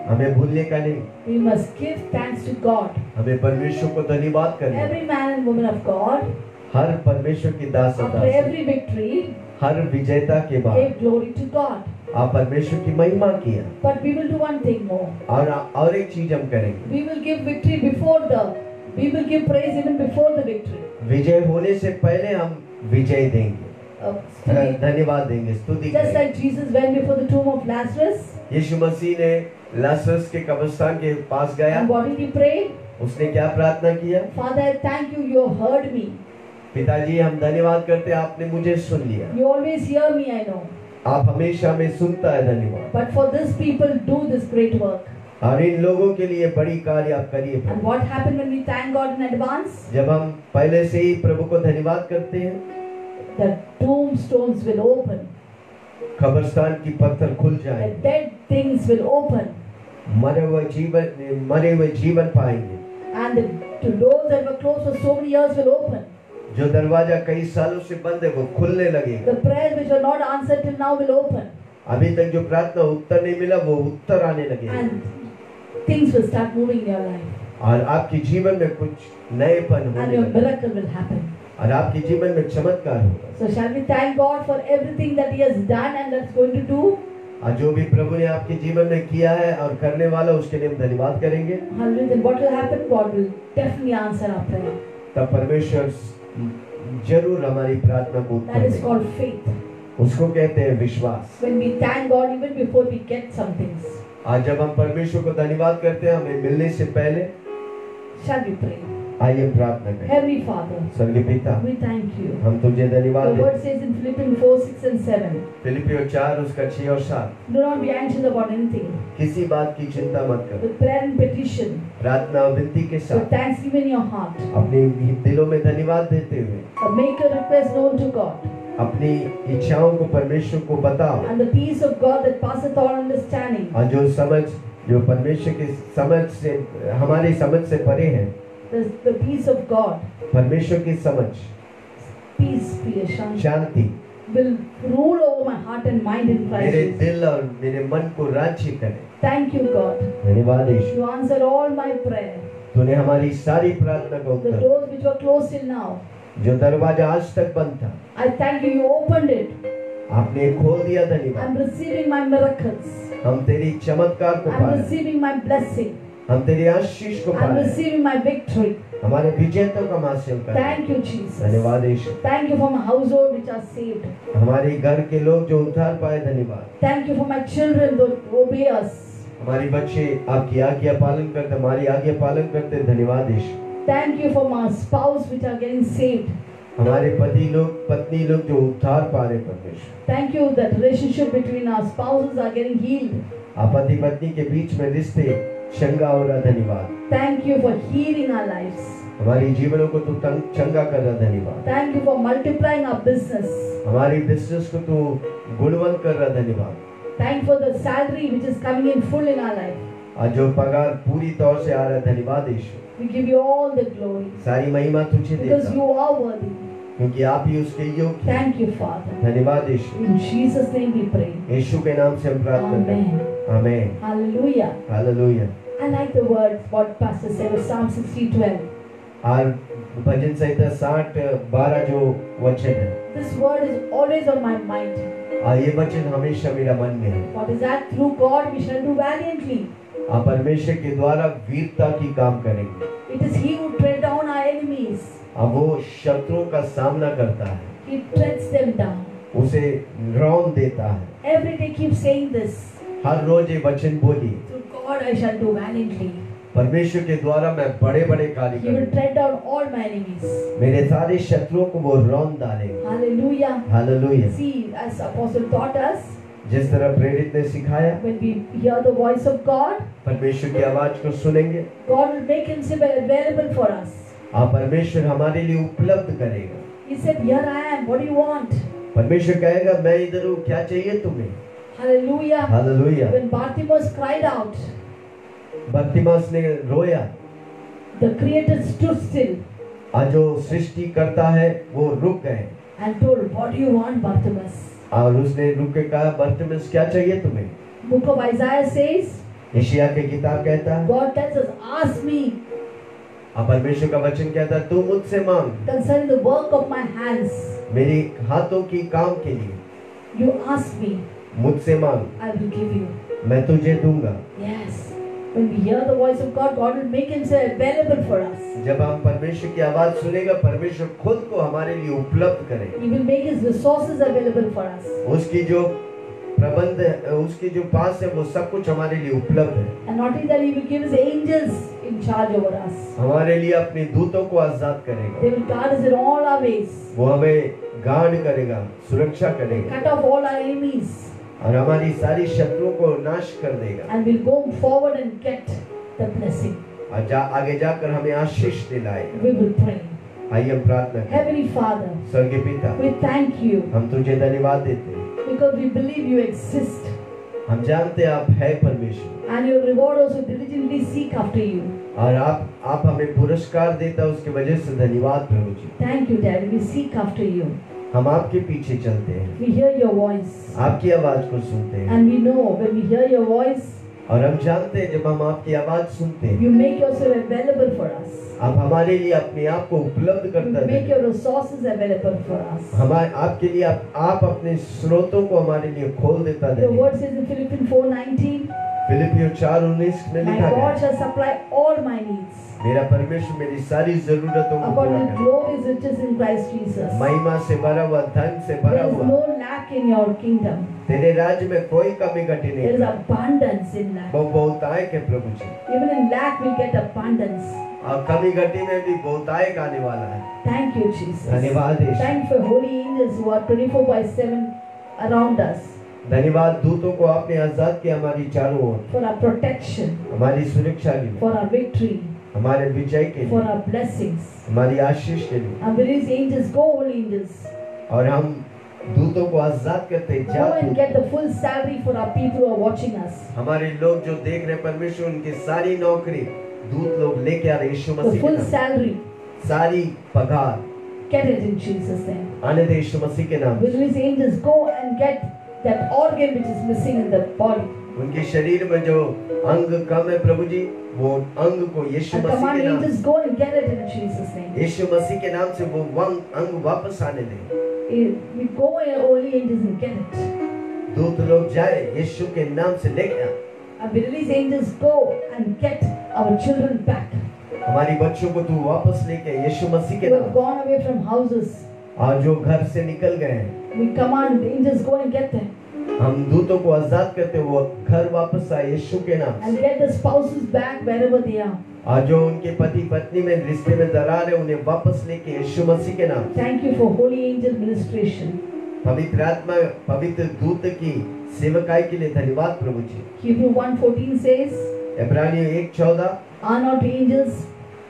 हमें भूलने का नहीं, We must give thanks to God. हमें परमेश्वर को धन्यवाद करना। Every man and woman of God, हर परमेश्वर की दास और after दासी, every victory, हर विजेता के बाद gave glory to God. आप परमेश्वर की महिमा किया। But we will do one thing more. और एक चीज हम करेंगे, We will give victory before we will give praise even before the victory. विजय होने से पहले हम विजय देंगे, धन्यवाद देंगे, स्तुति Just करेंगे। like Jesus went before the tomb of Lazarus, यीशु मसीह ने लाजरस के कब्रिस्तान के पास गया, and what did he pray? उसने क्या प्रार्थना किया? Father, I thank you, you have heard me. पिताजी हम धन्यवाद करते हैं, आपने मुझे सुन लिया। You always hear me, I know. आप हमेशा में सुनता है, धन्यवाद। But for this people, do this great work. और इन लोगों के लिए बड़ी कार्य आप करिए And Prabhu. what happened when we thank God in advance? जब हम पहले से ही प्रभु को धन्यवाद करते हैं, The tombstones will open. कब्रिस्तान की पत्थर खुल The जाएंगे, dead things will open. मरे हुए जीवन पाएंगे। And the doors that were closed for so many years will open. जो दरवाजा कई सालों से बंद है वो खुलने लगेगा। The prayers which were not answered till now will open. अभी तक जो प्रार्थना उत्तर नहीं मिला वो उत्तर आने लगेगा, And things will start moving in your life. और आपके जीवन में कुछ नएपन And होने your लगेगा, miracle will happen. और आपके जीवन में चमत्कार होगा। So shall we thank God for everything that He has done and that's going to do? और जो भी प्रभु ने आपके जीवन में किया है और करने वाला, उसके लिए हम धन्यवाद करेंगे। Hallelujah. Then what will happen? God will definitely answer our prayer. तब परमेश्वर जरूर हमारी प्रार्थना को उत्तर That is देगा। called faith. उसको कहते हैं विश्वास। When we thank God even before we get some things. आज जब हम परमेश्वर को धन्यवाद करते हैं, हमें मिलने से पहले Shall we pray? आइए प्रार्थना करें। Heavenly Father, स्वर्गीय पिता, we thank you. हम तुझे धन्यवाद The देते word says in Philippians 4, 6 and 7. फिलिपियों 4 उसका 6 और 7, Do not be anxious about anything. किसी बात की चिंता मत करो, With prayer and petition, प्रार्थना और विनती के with साथ thanksgiving in your heart, अपने दिलों में धन्यवाद देते हुए make your request known to God. अपनी इच्छाओं को परमेश्वर को बताओ, And the peace of God that passeth all understanding और जो परमेश्वर की समझ से, हमारी समझ से परे है, the peace of God, परमेश्वर की समझ, peace, Priya Shanti will rule over my heart and mind in Christ मेरे Jesus. दिल और मेरे मन को राज्य करे। Thank you, God. धन्यवाद यीशु, You answer all my prayer. तूने हमारी सारी प्रार्थना का The Uttar, doors which were closed till now, जो दरवाजा आज तक बंद था, I thank you, you opened it. आपने खोल दिया। धन्यवाद, I'm receiving my miracles. हम तेरी चमत्कार को I'm पा रहे हैं, receiving my blessing. हम तेरी आशीष को पा I'm रहे हैं, receiving my victory. हमारे विजेता का हासिल कर रहे हैं। Thank you, Jesus. धन्यवाद यीशु, Thank you for my household which are saved. हमारे घर के लोग जो उद्धार पाए, धन्यवाद। Thank you for my children that obey us. हमारे बच्चे आपकी आज्ञा पालन करते, हमारी आज्ञा पालन करते, धन्यवाद यीशु। Thank you for my spouse which are getting saved. हमारे पति लोग, पत्नी लोग जो उद्धार पा रहे, परमेश्वर Thank you that relationship between our spouses are getting healed. आप पति पत्नी के बीच में रिश्ते चंगा हो रहा, धन्यवाद। Thank you for healing our lives. हमारी जीवनों को तू चंगा कर रहा, धन्यवाद। Thank you for multiplying our business. हमारी बिजनेस को तू गुणवंत कर रहा, धन्यवाद। Thank you for the salary which is coming in full in our life. आज जो पगार पूरी तौर से आ रहा है, धन्यवाद यीशु। We give you all the glory सारी महिमा तुझे because देता you are worthy. क्योंकि आप ही उसके योग्य। Thank you, Father. धन्यवाद यीशु, In Jesus' name we pray. यीशु के नाम से हम प्रार्थना करते हैं। Amen. आमीन, Hallelujah. Hallelujah. I like the words what Pastor said of Psalm 60:12. और भजन संहिता 60:12 जो वचन है, This word is always on my mind. और ये वचन हमेशा मेरा मन में है। What is that? Through God we shall do valiantly. आप परमेश्वर के द्वारा वीरता की काम करेंगे। It is He who tread down our enemies. अब वो शत्रुओं का सामना करता है, He treads them down. उसे रौंद देता है। Every day keep saying this. हर रोज ये वचन बोलिए, Through God I shall do valiantly. परमेश्वर के द्वारा मैं बड़े बड़े कार्य He will करूंगा, tread down all my enemies. मेरे सारे शत्रुओं को वो रौंद डालेंगे। Hallelujah. Hallelujah. See, as Apostle taught us, जिस तरह प्रेरित ने सिखाया, when we hear the voice of God, परमेश्वर की आवाज को सुनेंगे, God will make Himself available for us. आप परमेश्वर हमारे लिए उपलब्ध करेगा। He said, "Here I am. What do you want?" परमेश्वर कहेगा, मैं इधर हूँ, क्या चाहिए तुम्हें? Hallelujah. Hallelujah. When Bartimaeus cried out, बर्तिमास ने रोया, the Creator stood still आज जो सृष्टि करता है वो रुक गए, and told, "What do you want, Bartimaeus?" और उसने रुक के कहा, बर्तिमास क्या चाहिए तुम्हें? Book of Isaiah says, यशायाह की किताब कहता है, God tells us, ask me अब परमेश्वर का वचन कहता है, तू मुझसे मांग concerning the work of my hands. मेरी हाथों की काम के लिए, You ask me, मुझसे मांग, I will give you. मैं तुझे दूंगा। Yes. When we hear the voice of God, God will make Himself available for us. जब हम परमेश्वर की आवाज सुनेगा, परमेश्वर खुद को हमारे लिए उपलब्ध करेगा। He will make His resources available for us. उसकी जो प्रबंध है, उसकी जो पास है, वो सब कुछ हमारे लिए उपलब्ध है। And not only that, He will give His angels in charge over us. हमारे लिए अपने दूतों को आजाद करेगा। They will guard us in all our ways. वो हमें गार्ड करेगा, सुरक्षा करेगा, Cut off all our enemies. और हमारी सारी शत्रुओं को नाश कर देगा। And we'll go forward and get the blessing. और आगे जाकर हमें आशीष दिलाएगा। We will pray. आइए हम प्रार्थना करें। Heavenly Father, स्वर्गीय पिता, we thank you हम तुझे धन्यवाद देते हैं। because we believe you exist. हम जानते हैं आप है परमेश्वर, And your reward also diligently seek after you. और आप हमें पुरस्कार देता, उसकी वजह से धन्यवाद प्रभु जी। Thank you, Daddy. We seek after you. हम आपके पीछे चलते हैं, We hear your voice. आपकी आवाज को सुनते हैं, And we know when we hear your voice, और हम जानते हैं जब हम आपकी आवाज सुनते हैं, you make yourself available for us. आप हमारे लिए अपने आप को उपलब्ध You करता make है। your resources available for us. हमारे आपके लिए आप अपने स्रोतों को हमारे लिए खोल देता The है। word says in Philippians 4:19, फिलिपियों 4:19 में my लिखा God है, shall supply all my needs मेरा परमेश्वर मेरी सारी जरूरतों को पूरा according to करे। glorious riches in Christ Jesus. महिमा से भरा हुआ, धन से भरा There is हुआ, no lack in your kingdom. तेरे राज्य में कोई कमी घटी There is नहीं। abundance in lack. वो बहुतायत है प्रभु जी, Even in lack we get abundance. और कमी घटी में भी बहुतायत आने वाला है। Thank you, Jesus. धन्यवाद यीशु। Thank for holy angels who are 24/7 around us धन्यवाद दूतों को आपने आजाद किया हमारी चारों ओर, for our protection, हमारी सुरक्षा के लिए, for our victory, हमारे विजय के for लिए, our blessings. हमारी आशीष के लिए। And release angels, go holy angels. और हम दूतों को आजाद करते हैं, Go जा and तू। get the full salary for our people who are watching us. हमारे लोग जो देख रहे हैं परमेश्वर, उनकी सारी नौकरी दूत लोग लेके आ रहे हैं यीशु The मसीह के full नाम। salary. सारी पगार Get it in Jesus' name. आने दे यीशु मसीह के नाम। We release angels, go and get that organ which is missing in the body. उनके शरीर में जो अंग कम है प्रभु जी, वो अंग को यीशु And मसीह command के नाम, angels, go and get it in Jesus' name. यीशु मसीह के नाम से वो अंग वापस आने दे। We go and holy angels and get it. दूत लोग जाए यीशु के नाम से लेके आ। And we release angels, go and get our children back. हमारी बच्चों को तू वापस लेके आ, यीशु मसीह के Who have नाम। gone away from houses. और जो घर से निकल गए हैं, We command angels, go and get them. हम दूतों को आजाद करते हैं, वो घर वापस आए यीशु के नाम And से। get the spouses back wherever they are. और जो उनके पति पत्नी में रिश्ते में दरार है, उन्हें वापस लेके यीशु मसीह के नाम से। Thank you for holy angel ministration. पवित्र आत्मा, पवित्र दूत की सेवकाई के लिए धन्यवाद प्रभु जी। Hebrew 1:14 says, इब्रानियों 1:14, are not angels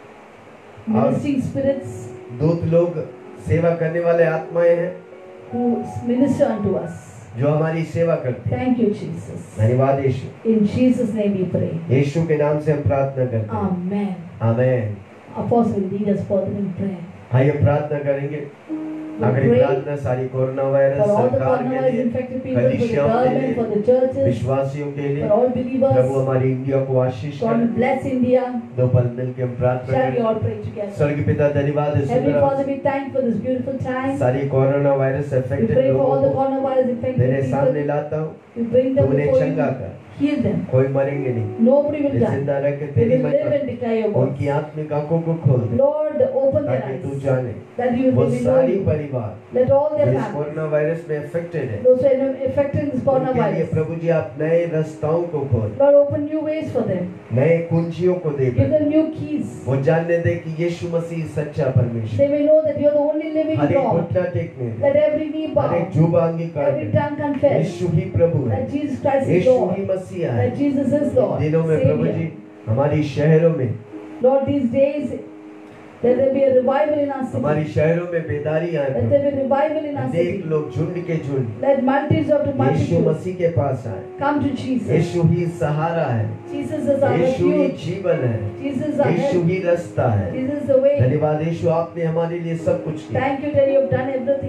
ministering spirits दूत लोग सेवा करने वाले आत्माएं हैं who minister unto us? जो हमारी सेवा करते हैं। Thank you, Jesus. धन्यवाद यीशु। In Jesus' name we pray. यीशु के नाम से हम प्रार्थना करते हैं। Amen. आमीन। Apostle will lead us further in prayer. आइए प्रार्थना करेंगे। We आखिरी pray प्रार्थना सारी corona virus for all the सरकार के coronavirus लिए, infected people, for the कलीसियाओं के government, लिए, for the churches, विश्वासियों के लिए। for all प्रभु believers. हमारी इंडिया को आशीष God will करे। bless India. दो पल मिलकर हम प्रार्थना Shall we करें। all pray together? स्वर्गीय पिता धन्यवाद है Heavenly सुंदर Father, we thank you for this beautiful time. सारी corona virus We affected pray for all the लोगों को coronavirus infected तेरे सामने people. लाता हूँ। We bring them तुमने before चंगा you. कर, Heal them. कोई मरेंगे नहीं, Nobody will वे die. जिंदा रह के They तेरी will live महिमा, and declare your works. उनकी आत्मिक आंखों को खोल दे Lord, open their ताकि तू eyes जाने that you वो will know सारी you. परिवार Let all जो their इस families, कोरोना वायरस में अफेक्टेड है, those who are affected in this उनके लिए coronavirus, प्रभु जी आप नए रास्ताओं को खोल, Lord, open new ways for them. नए कुंजियों को दे, Give them new keys. वो जानने दे कि यीशु मसीह सच्चा परमेश्वर, They may know that you are the only living हर एक God. घुटना टेकने दे, Let every knee हर एक bow, जुबान अंगीकार every दे, tongue confess यीशु ही प्रभु है, that Jesus Christ is Yeshu Lord, ही मसीहा है। that Jesus is Lord, इन दिनों में प्रभु Savior. जी हमारी शहरों में, Lord, these days, let there be a revival in our हमारी city. शहरों में बेदारी आए, Let there be revival in our अनेक city. लोग झुंड के झुंड Let multitudes of Yeshu multitudes मसीह के पास आए। come to Jesus. यीशु ही सहारा है, Jesus is our Yeshu he refuge. जीवन है, Jesus is our Yeshu help. ही रास्ता है। Jesus is the way. धन्यवाद यीशु, आपने हमारे लिए सब कुछ किया। Thank you that you have done everything for us.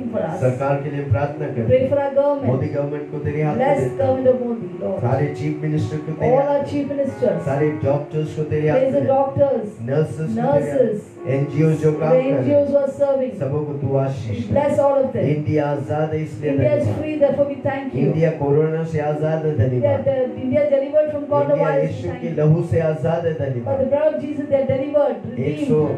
सरकार के लिए प्रार्थना कर। Pray for our government. Modi government को तेरे हाथ में Bless देता हूं। government of Modi, Lord. सारे चीफ मिनिस्टर को तेरे All हाथ our में, chief ministers. सारे डॉक्टर्स को तेरे हाथ Praise the में, doctors, नर्सेस nurses, एनजीओ जो the काम कर रहे NGOs हैं, who are serving. सबों को तू आशीष दे। Bless all of them. India आजाद है इसलिए India is धन्यवाद। free, therefore we thank you. India corona से आजाद है धन्यवाद। India is delivered from India coronavirus. We यीशु thank की you. लहू से आजाद है For the धन्यवाद। blood of Jesus, they are delivered, redeemed.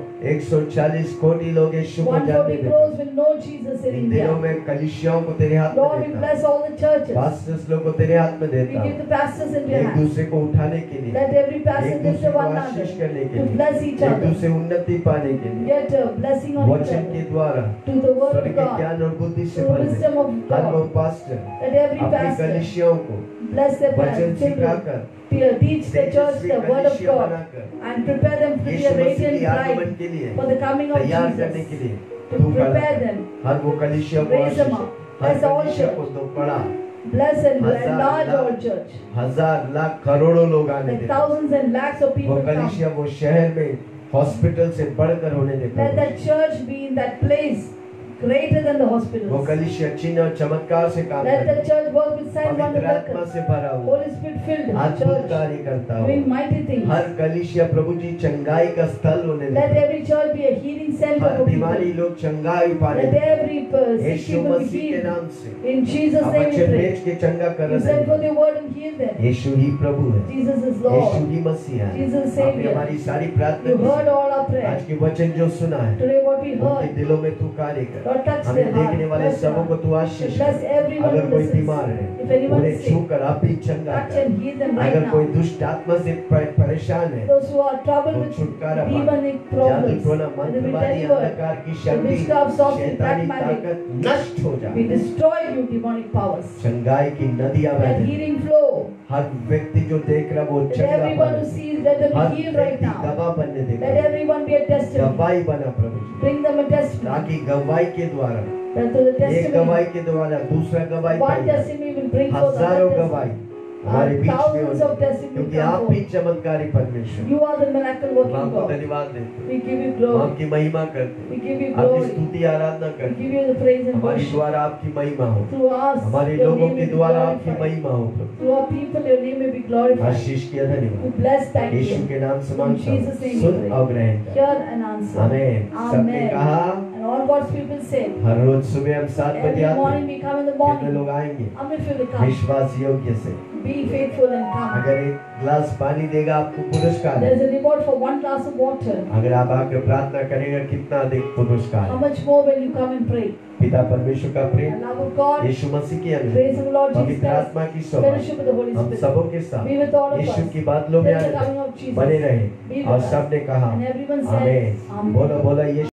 140 कोटि लोग यीशु को 140 जानते थे। crores will know Jesus in इन दिनों India. में कलीसियाओं को तेरे हाथ Lord, में we देता bless all the churches. Pastors लोग को तेरे हाथ में We देता give the pastors into your एक hands. दूसरे को उठाने के लिए, Let every pastor एक lift दूसरे up को one आशीष another करने के to लिए, bless each एक other. दूसरे उन्नति पाने के लिए, Get a blessing on each वचन के other. द्वारा To the word स्वर्ग of के God. ज्ञान और बुद्धि से To the भर दे। wisdom of हर वो God. पास्टर Let every अपनी pastor कलीसियाओं को bless their वचन children. सिखाकर Teach the church the word of कलीसिया God बनाकर and prepare them to be Yeshu a Masih radiant की आगमन bride के लिए for the coming of तैयार करने के Jesus. लिए To तू खड़ा prepare कर। them. हर वो कलीसिया को Raise them आशीष up. हर Bless all कलीसिया church. को तो बड़ा Bless and हजार enlarge लाख, our church. हजार लाख करोड़ों लोग आने Let they. thousands and lakhs of वो people come. कलीसिया वो शहर में हॉस्पिटल से बढ़कर होने दे। Let that church be in that place greater than the वो hospitals. कलीसिया चिन्ह और चमत्कार से काम Let the करे, church work with signs, wonders, पवित्र आत्मा miracles. से भरा हुआ Holy Spirit filled अद्भुत church कार्य करता हो। doing mighty things. हर कलीसिया प्रभु जी चंगाई का स्थल होने Let they. every church be a healing center her for बीमारी people. लोग चंगाई पाने Let they. every sick Yeshu people be मसीह के healed. नाम से In Jesus' आप name we वचन pray. भेज के चंगा कर You रहे send forth हैं। your word and heal them. यीशु ही प्रभु है, Jesus is यीशु Lord. ही मसीह है। Jesus is आपने Savior. हमारी सारी प्रार्थना You की। heard all our आज prayers. के वचन जो सुना है Today what we उनके heard, दिलों में तू कार्य कर। Lord, touch हमें their heart. देखने वाले Bless सबों them. को तू आशीष Bless कर। everyone अगर who कोई listens. बीमार है If anyone उन्हें is sick, छूकर आप भी चंगा touch कर। and heal them right अगर कोई now. दुष्ट आत्मा से परेशान है Those who are troubled वो with छुटकारा पाए। demonic जादू problems, टोना let them be Mantravadi delivered. अंधकार की The शक्ति witchcraft, sorcery, शैतानी black magic, ताकत नष्ट हो we जाए। destroy you demonic powers. चंगाई की नदियां Let बहने। healing flow. हर व्यक्ति जो देख रहा वो Let चंगा everyone who बने। sees, let them her be healed right व्यक्ति now. गवाह बनने Let देगा। everyone be a testimony. गवाही बना प्रभु जी, Bring them a testimony. ताकि गवाही के द्वारा That through the एक testimony, गवाही के द्वारा दूसरा गवाही one पाएगा। testimony will bring forth हजारों another गवाही testimony. हमारे बीच में Thousands of होने, testimonies क्योंकि come आप forth. भी चमत्कारी परमेश्वर। You are the miracle हम working आपको God. धन्यवाद देते We give you हैं, हम glory. आपकी महिमा करते हैं, We give you आपकी glory. स्तुति आराधना We करते give हैं। you the praise and हमारी worship. द्वारा आपकी महिमा हो, Through us, हमारे your लोगों name के may be द्वारा आपकी glorified. महिमा हो प्रभु। Through our people, your name may be glorified. आशीष किया We धन्यवाद bless, thank यीशु you. के नाम से In मांगता हूं, Jesus' name we soon pray. और ग्रहण कर। Hear and answer. आमीन। सबने Amen. कहा And all God's people say, हर रोज सुबह हम 7 बजे every आते morning हैं, we come in the कितने morning. लोग आएंगे How many people will come? विश्वास योग्य से। Be faithful and come. अगर एक गिलास पानी देगा आपको पुरस्कार है। There is a reward for one glass of water. अगर आप आकर प्रार्थना करेंगे कितना अधिक पुरस्कार How है। much more when you come and pray? पिता परमेश्वर का The Prem, love of God, यीशु मसीह की अनुग्रह, praise of the Lord Jesus पवित्र Christ, आत्मा की सोबत fellowship with the Holy हम Spirit, सबों के साथ be with all of Yeshu us. की बादलों में Till the आने coming of तक Jesus. बने रहे। Be with और us. सबने कहा And everyone said, आमीन। Amen. बोलो बोलो यीशु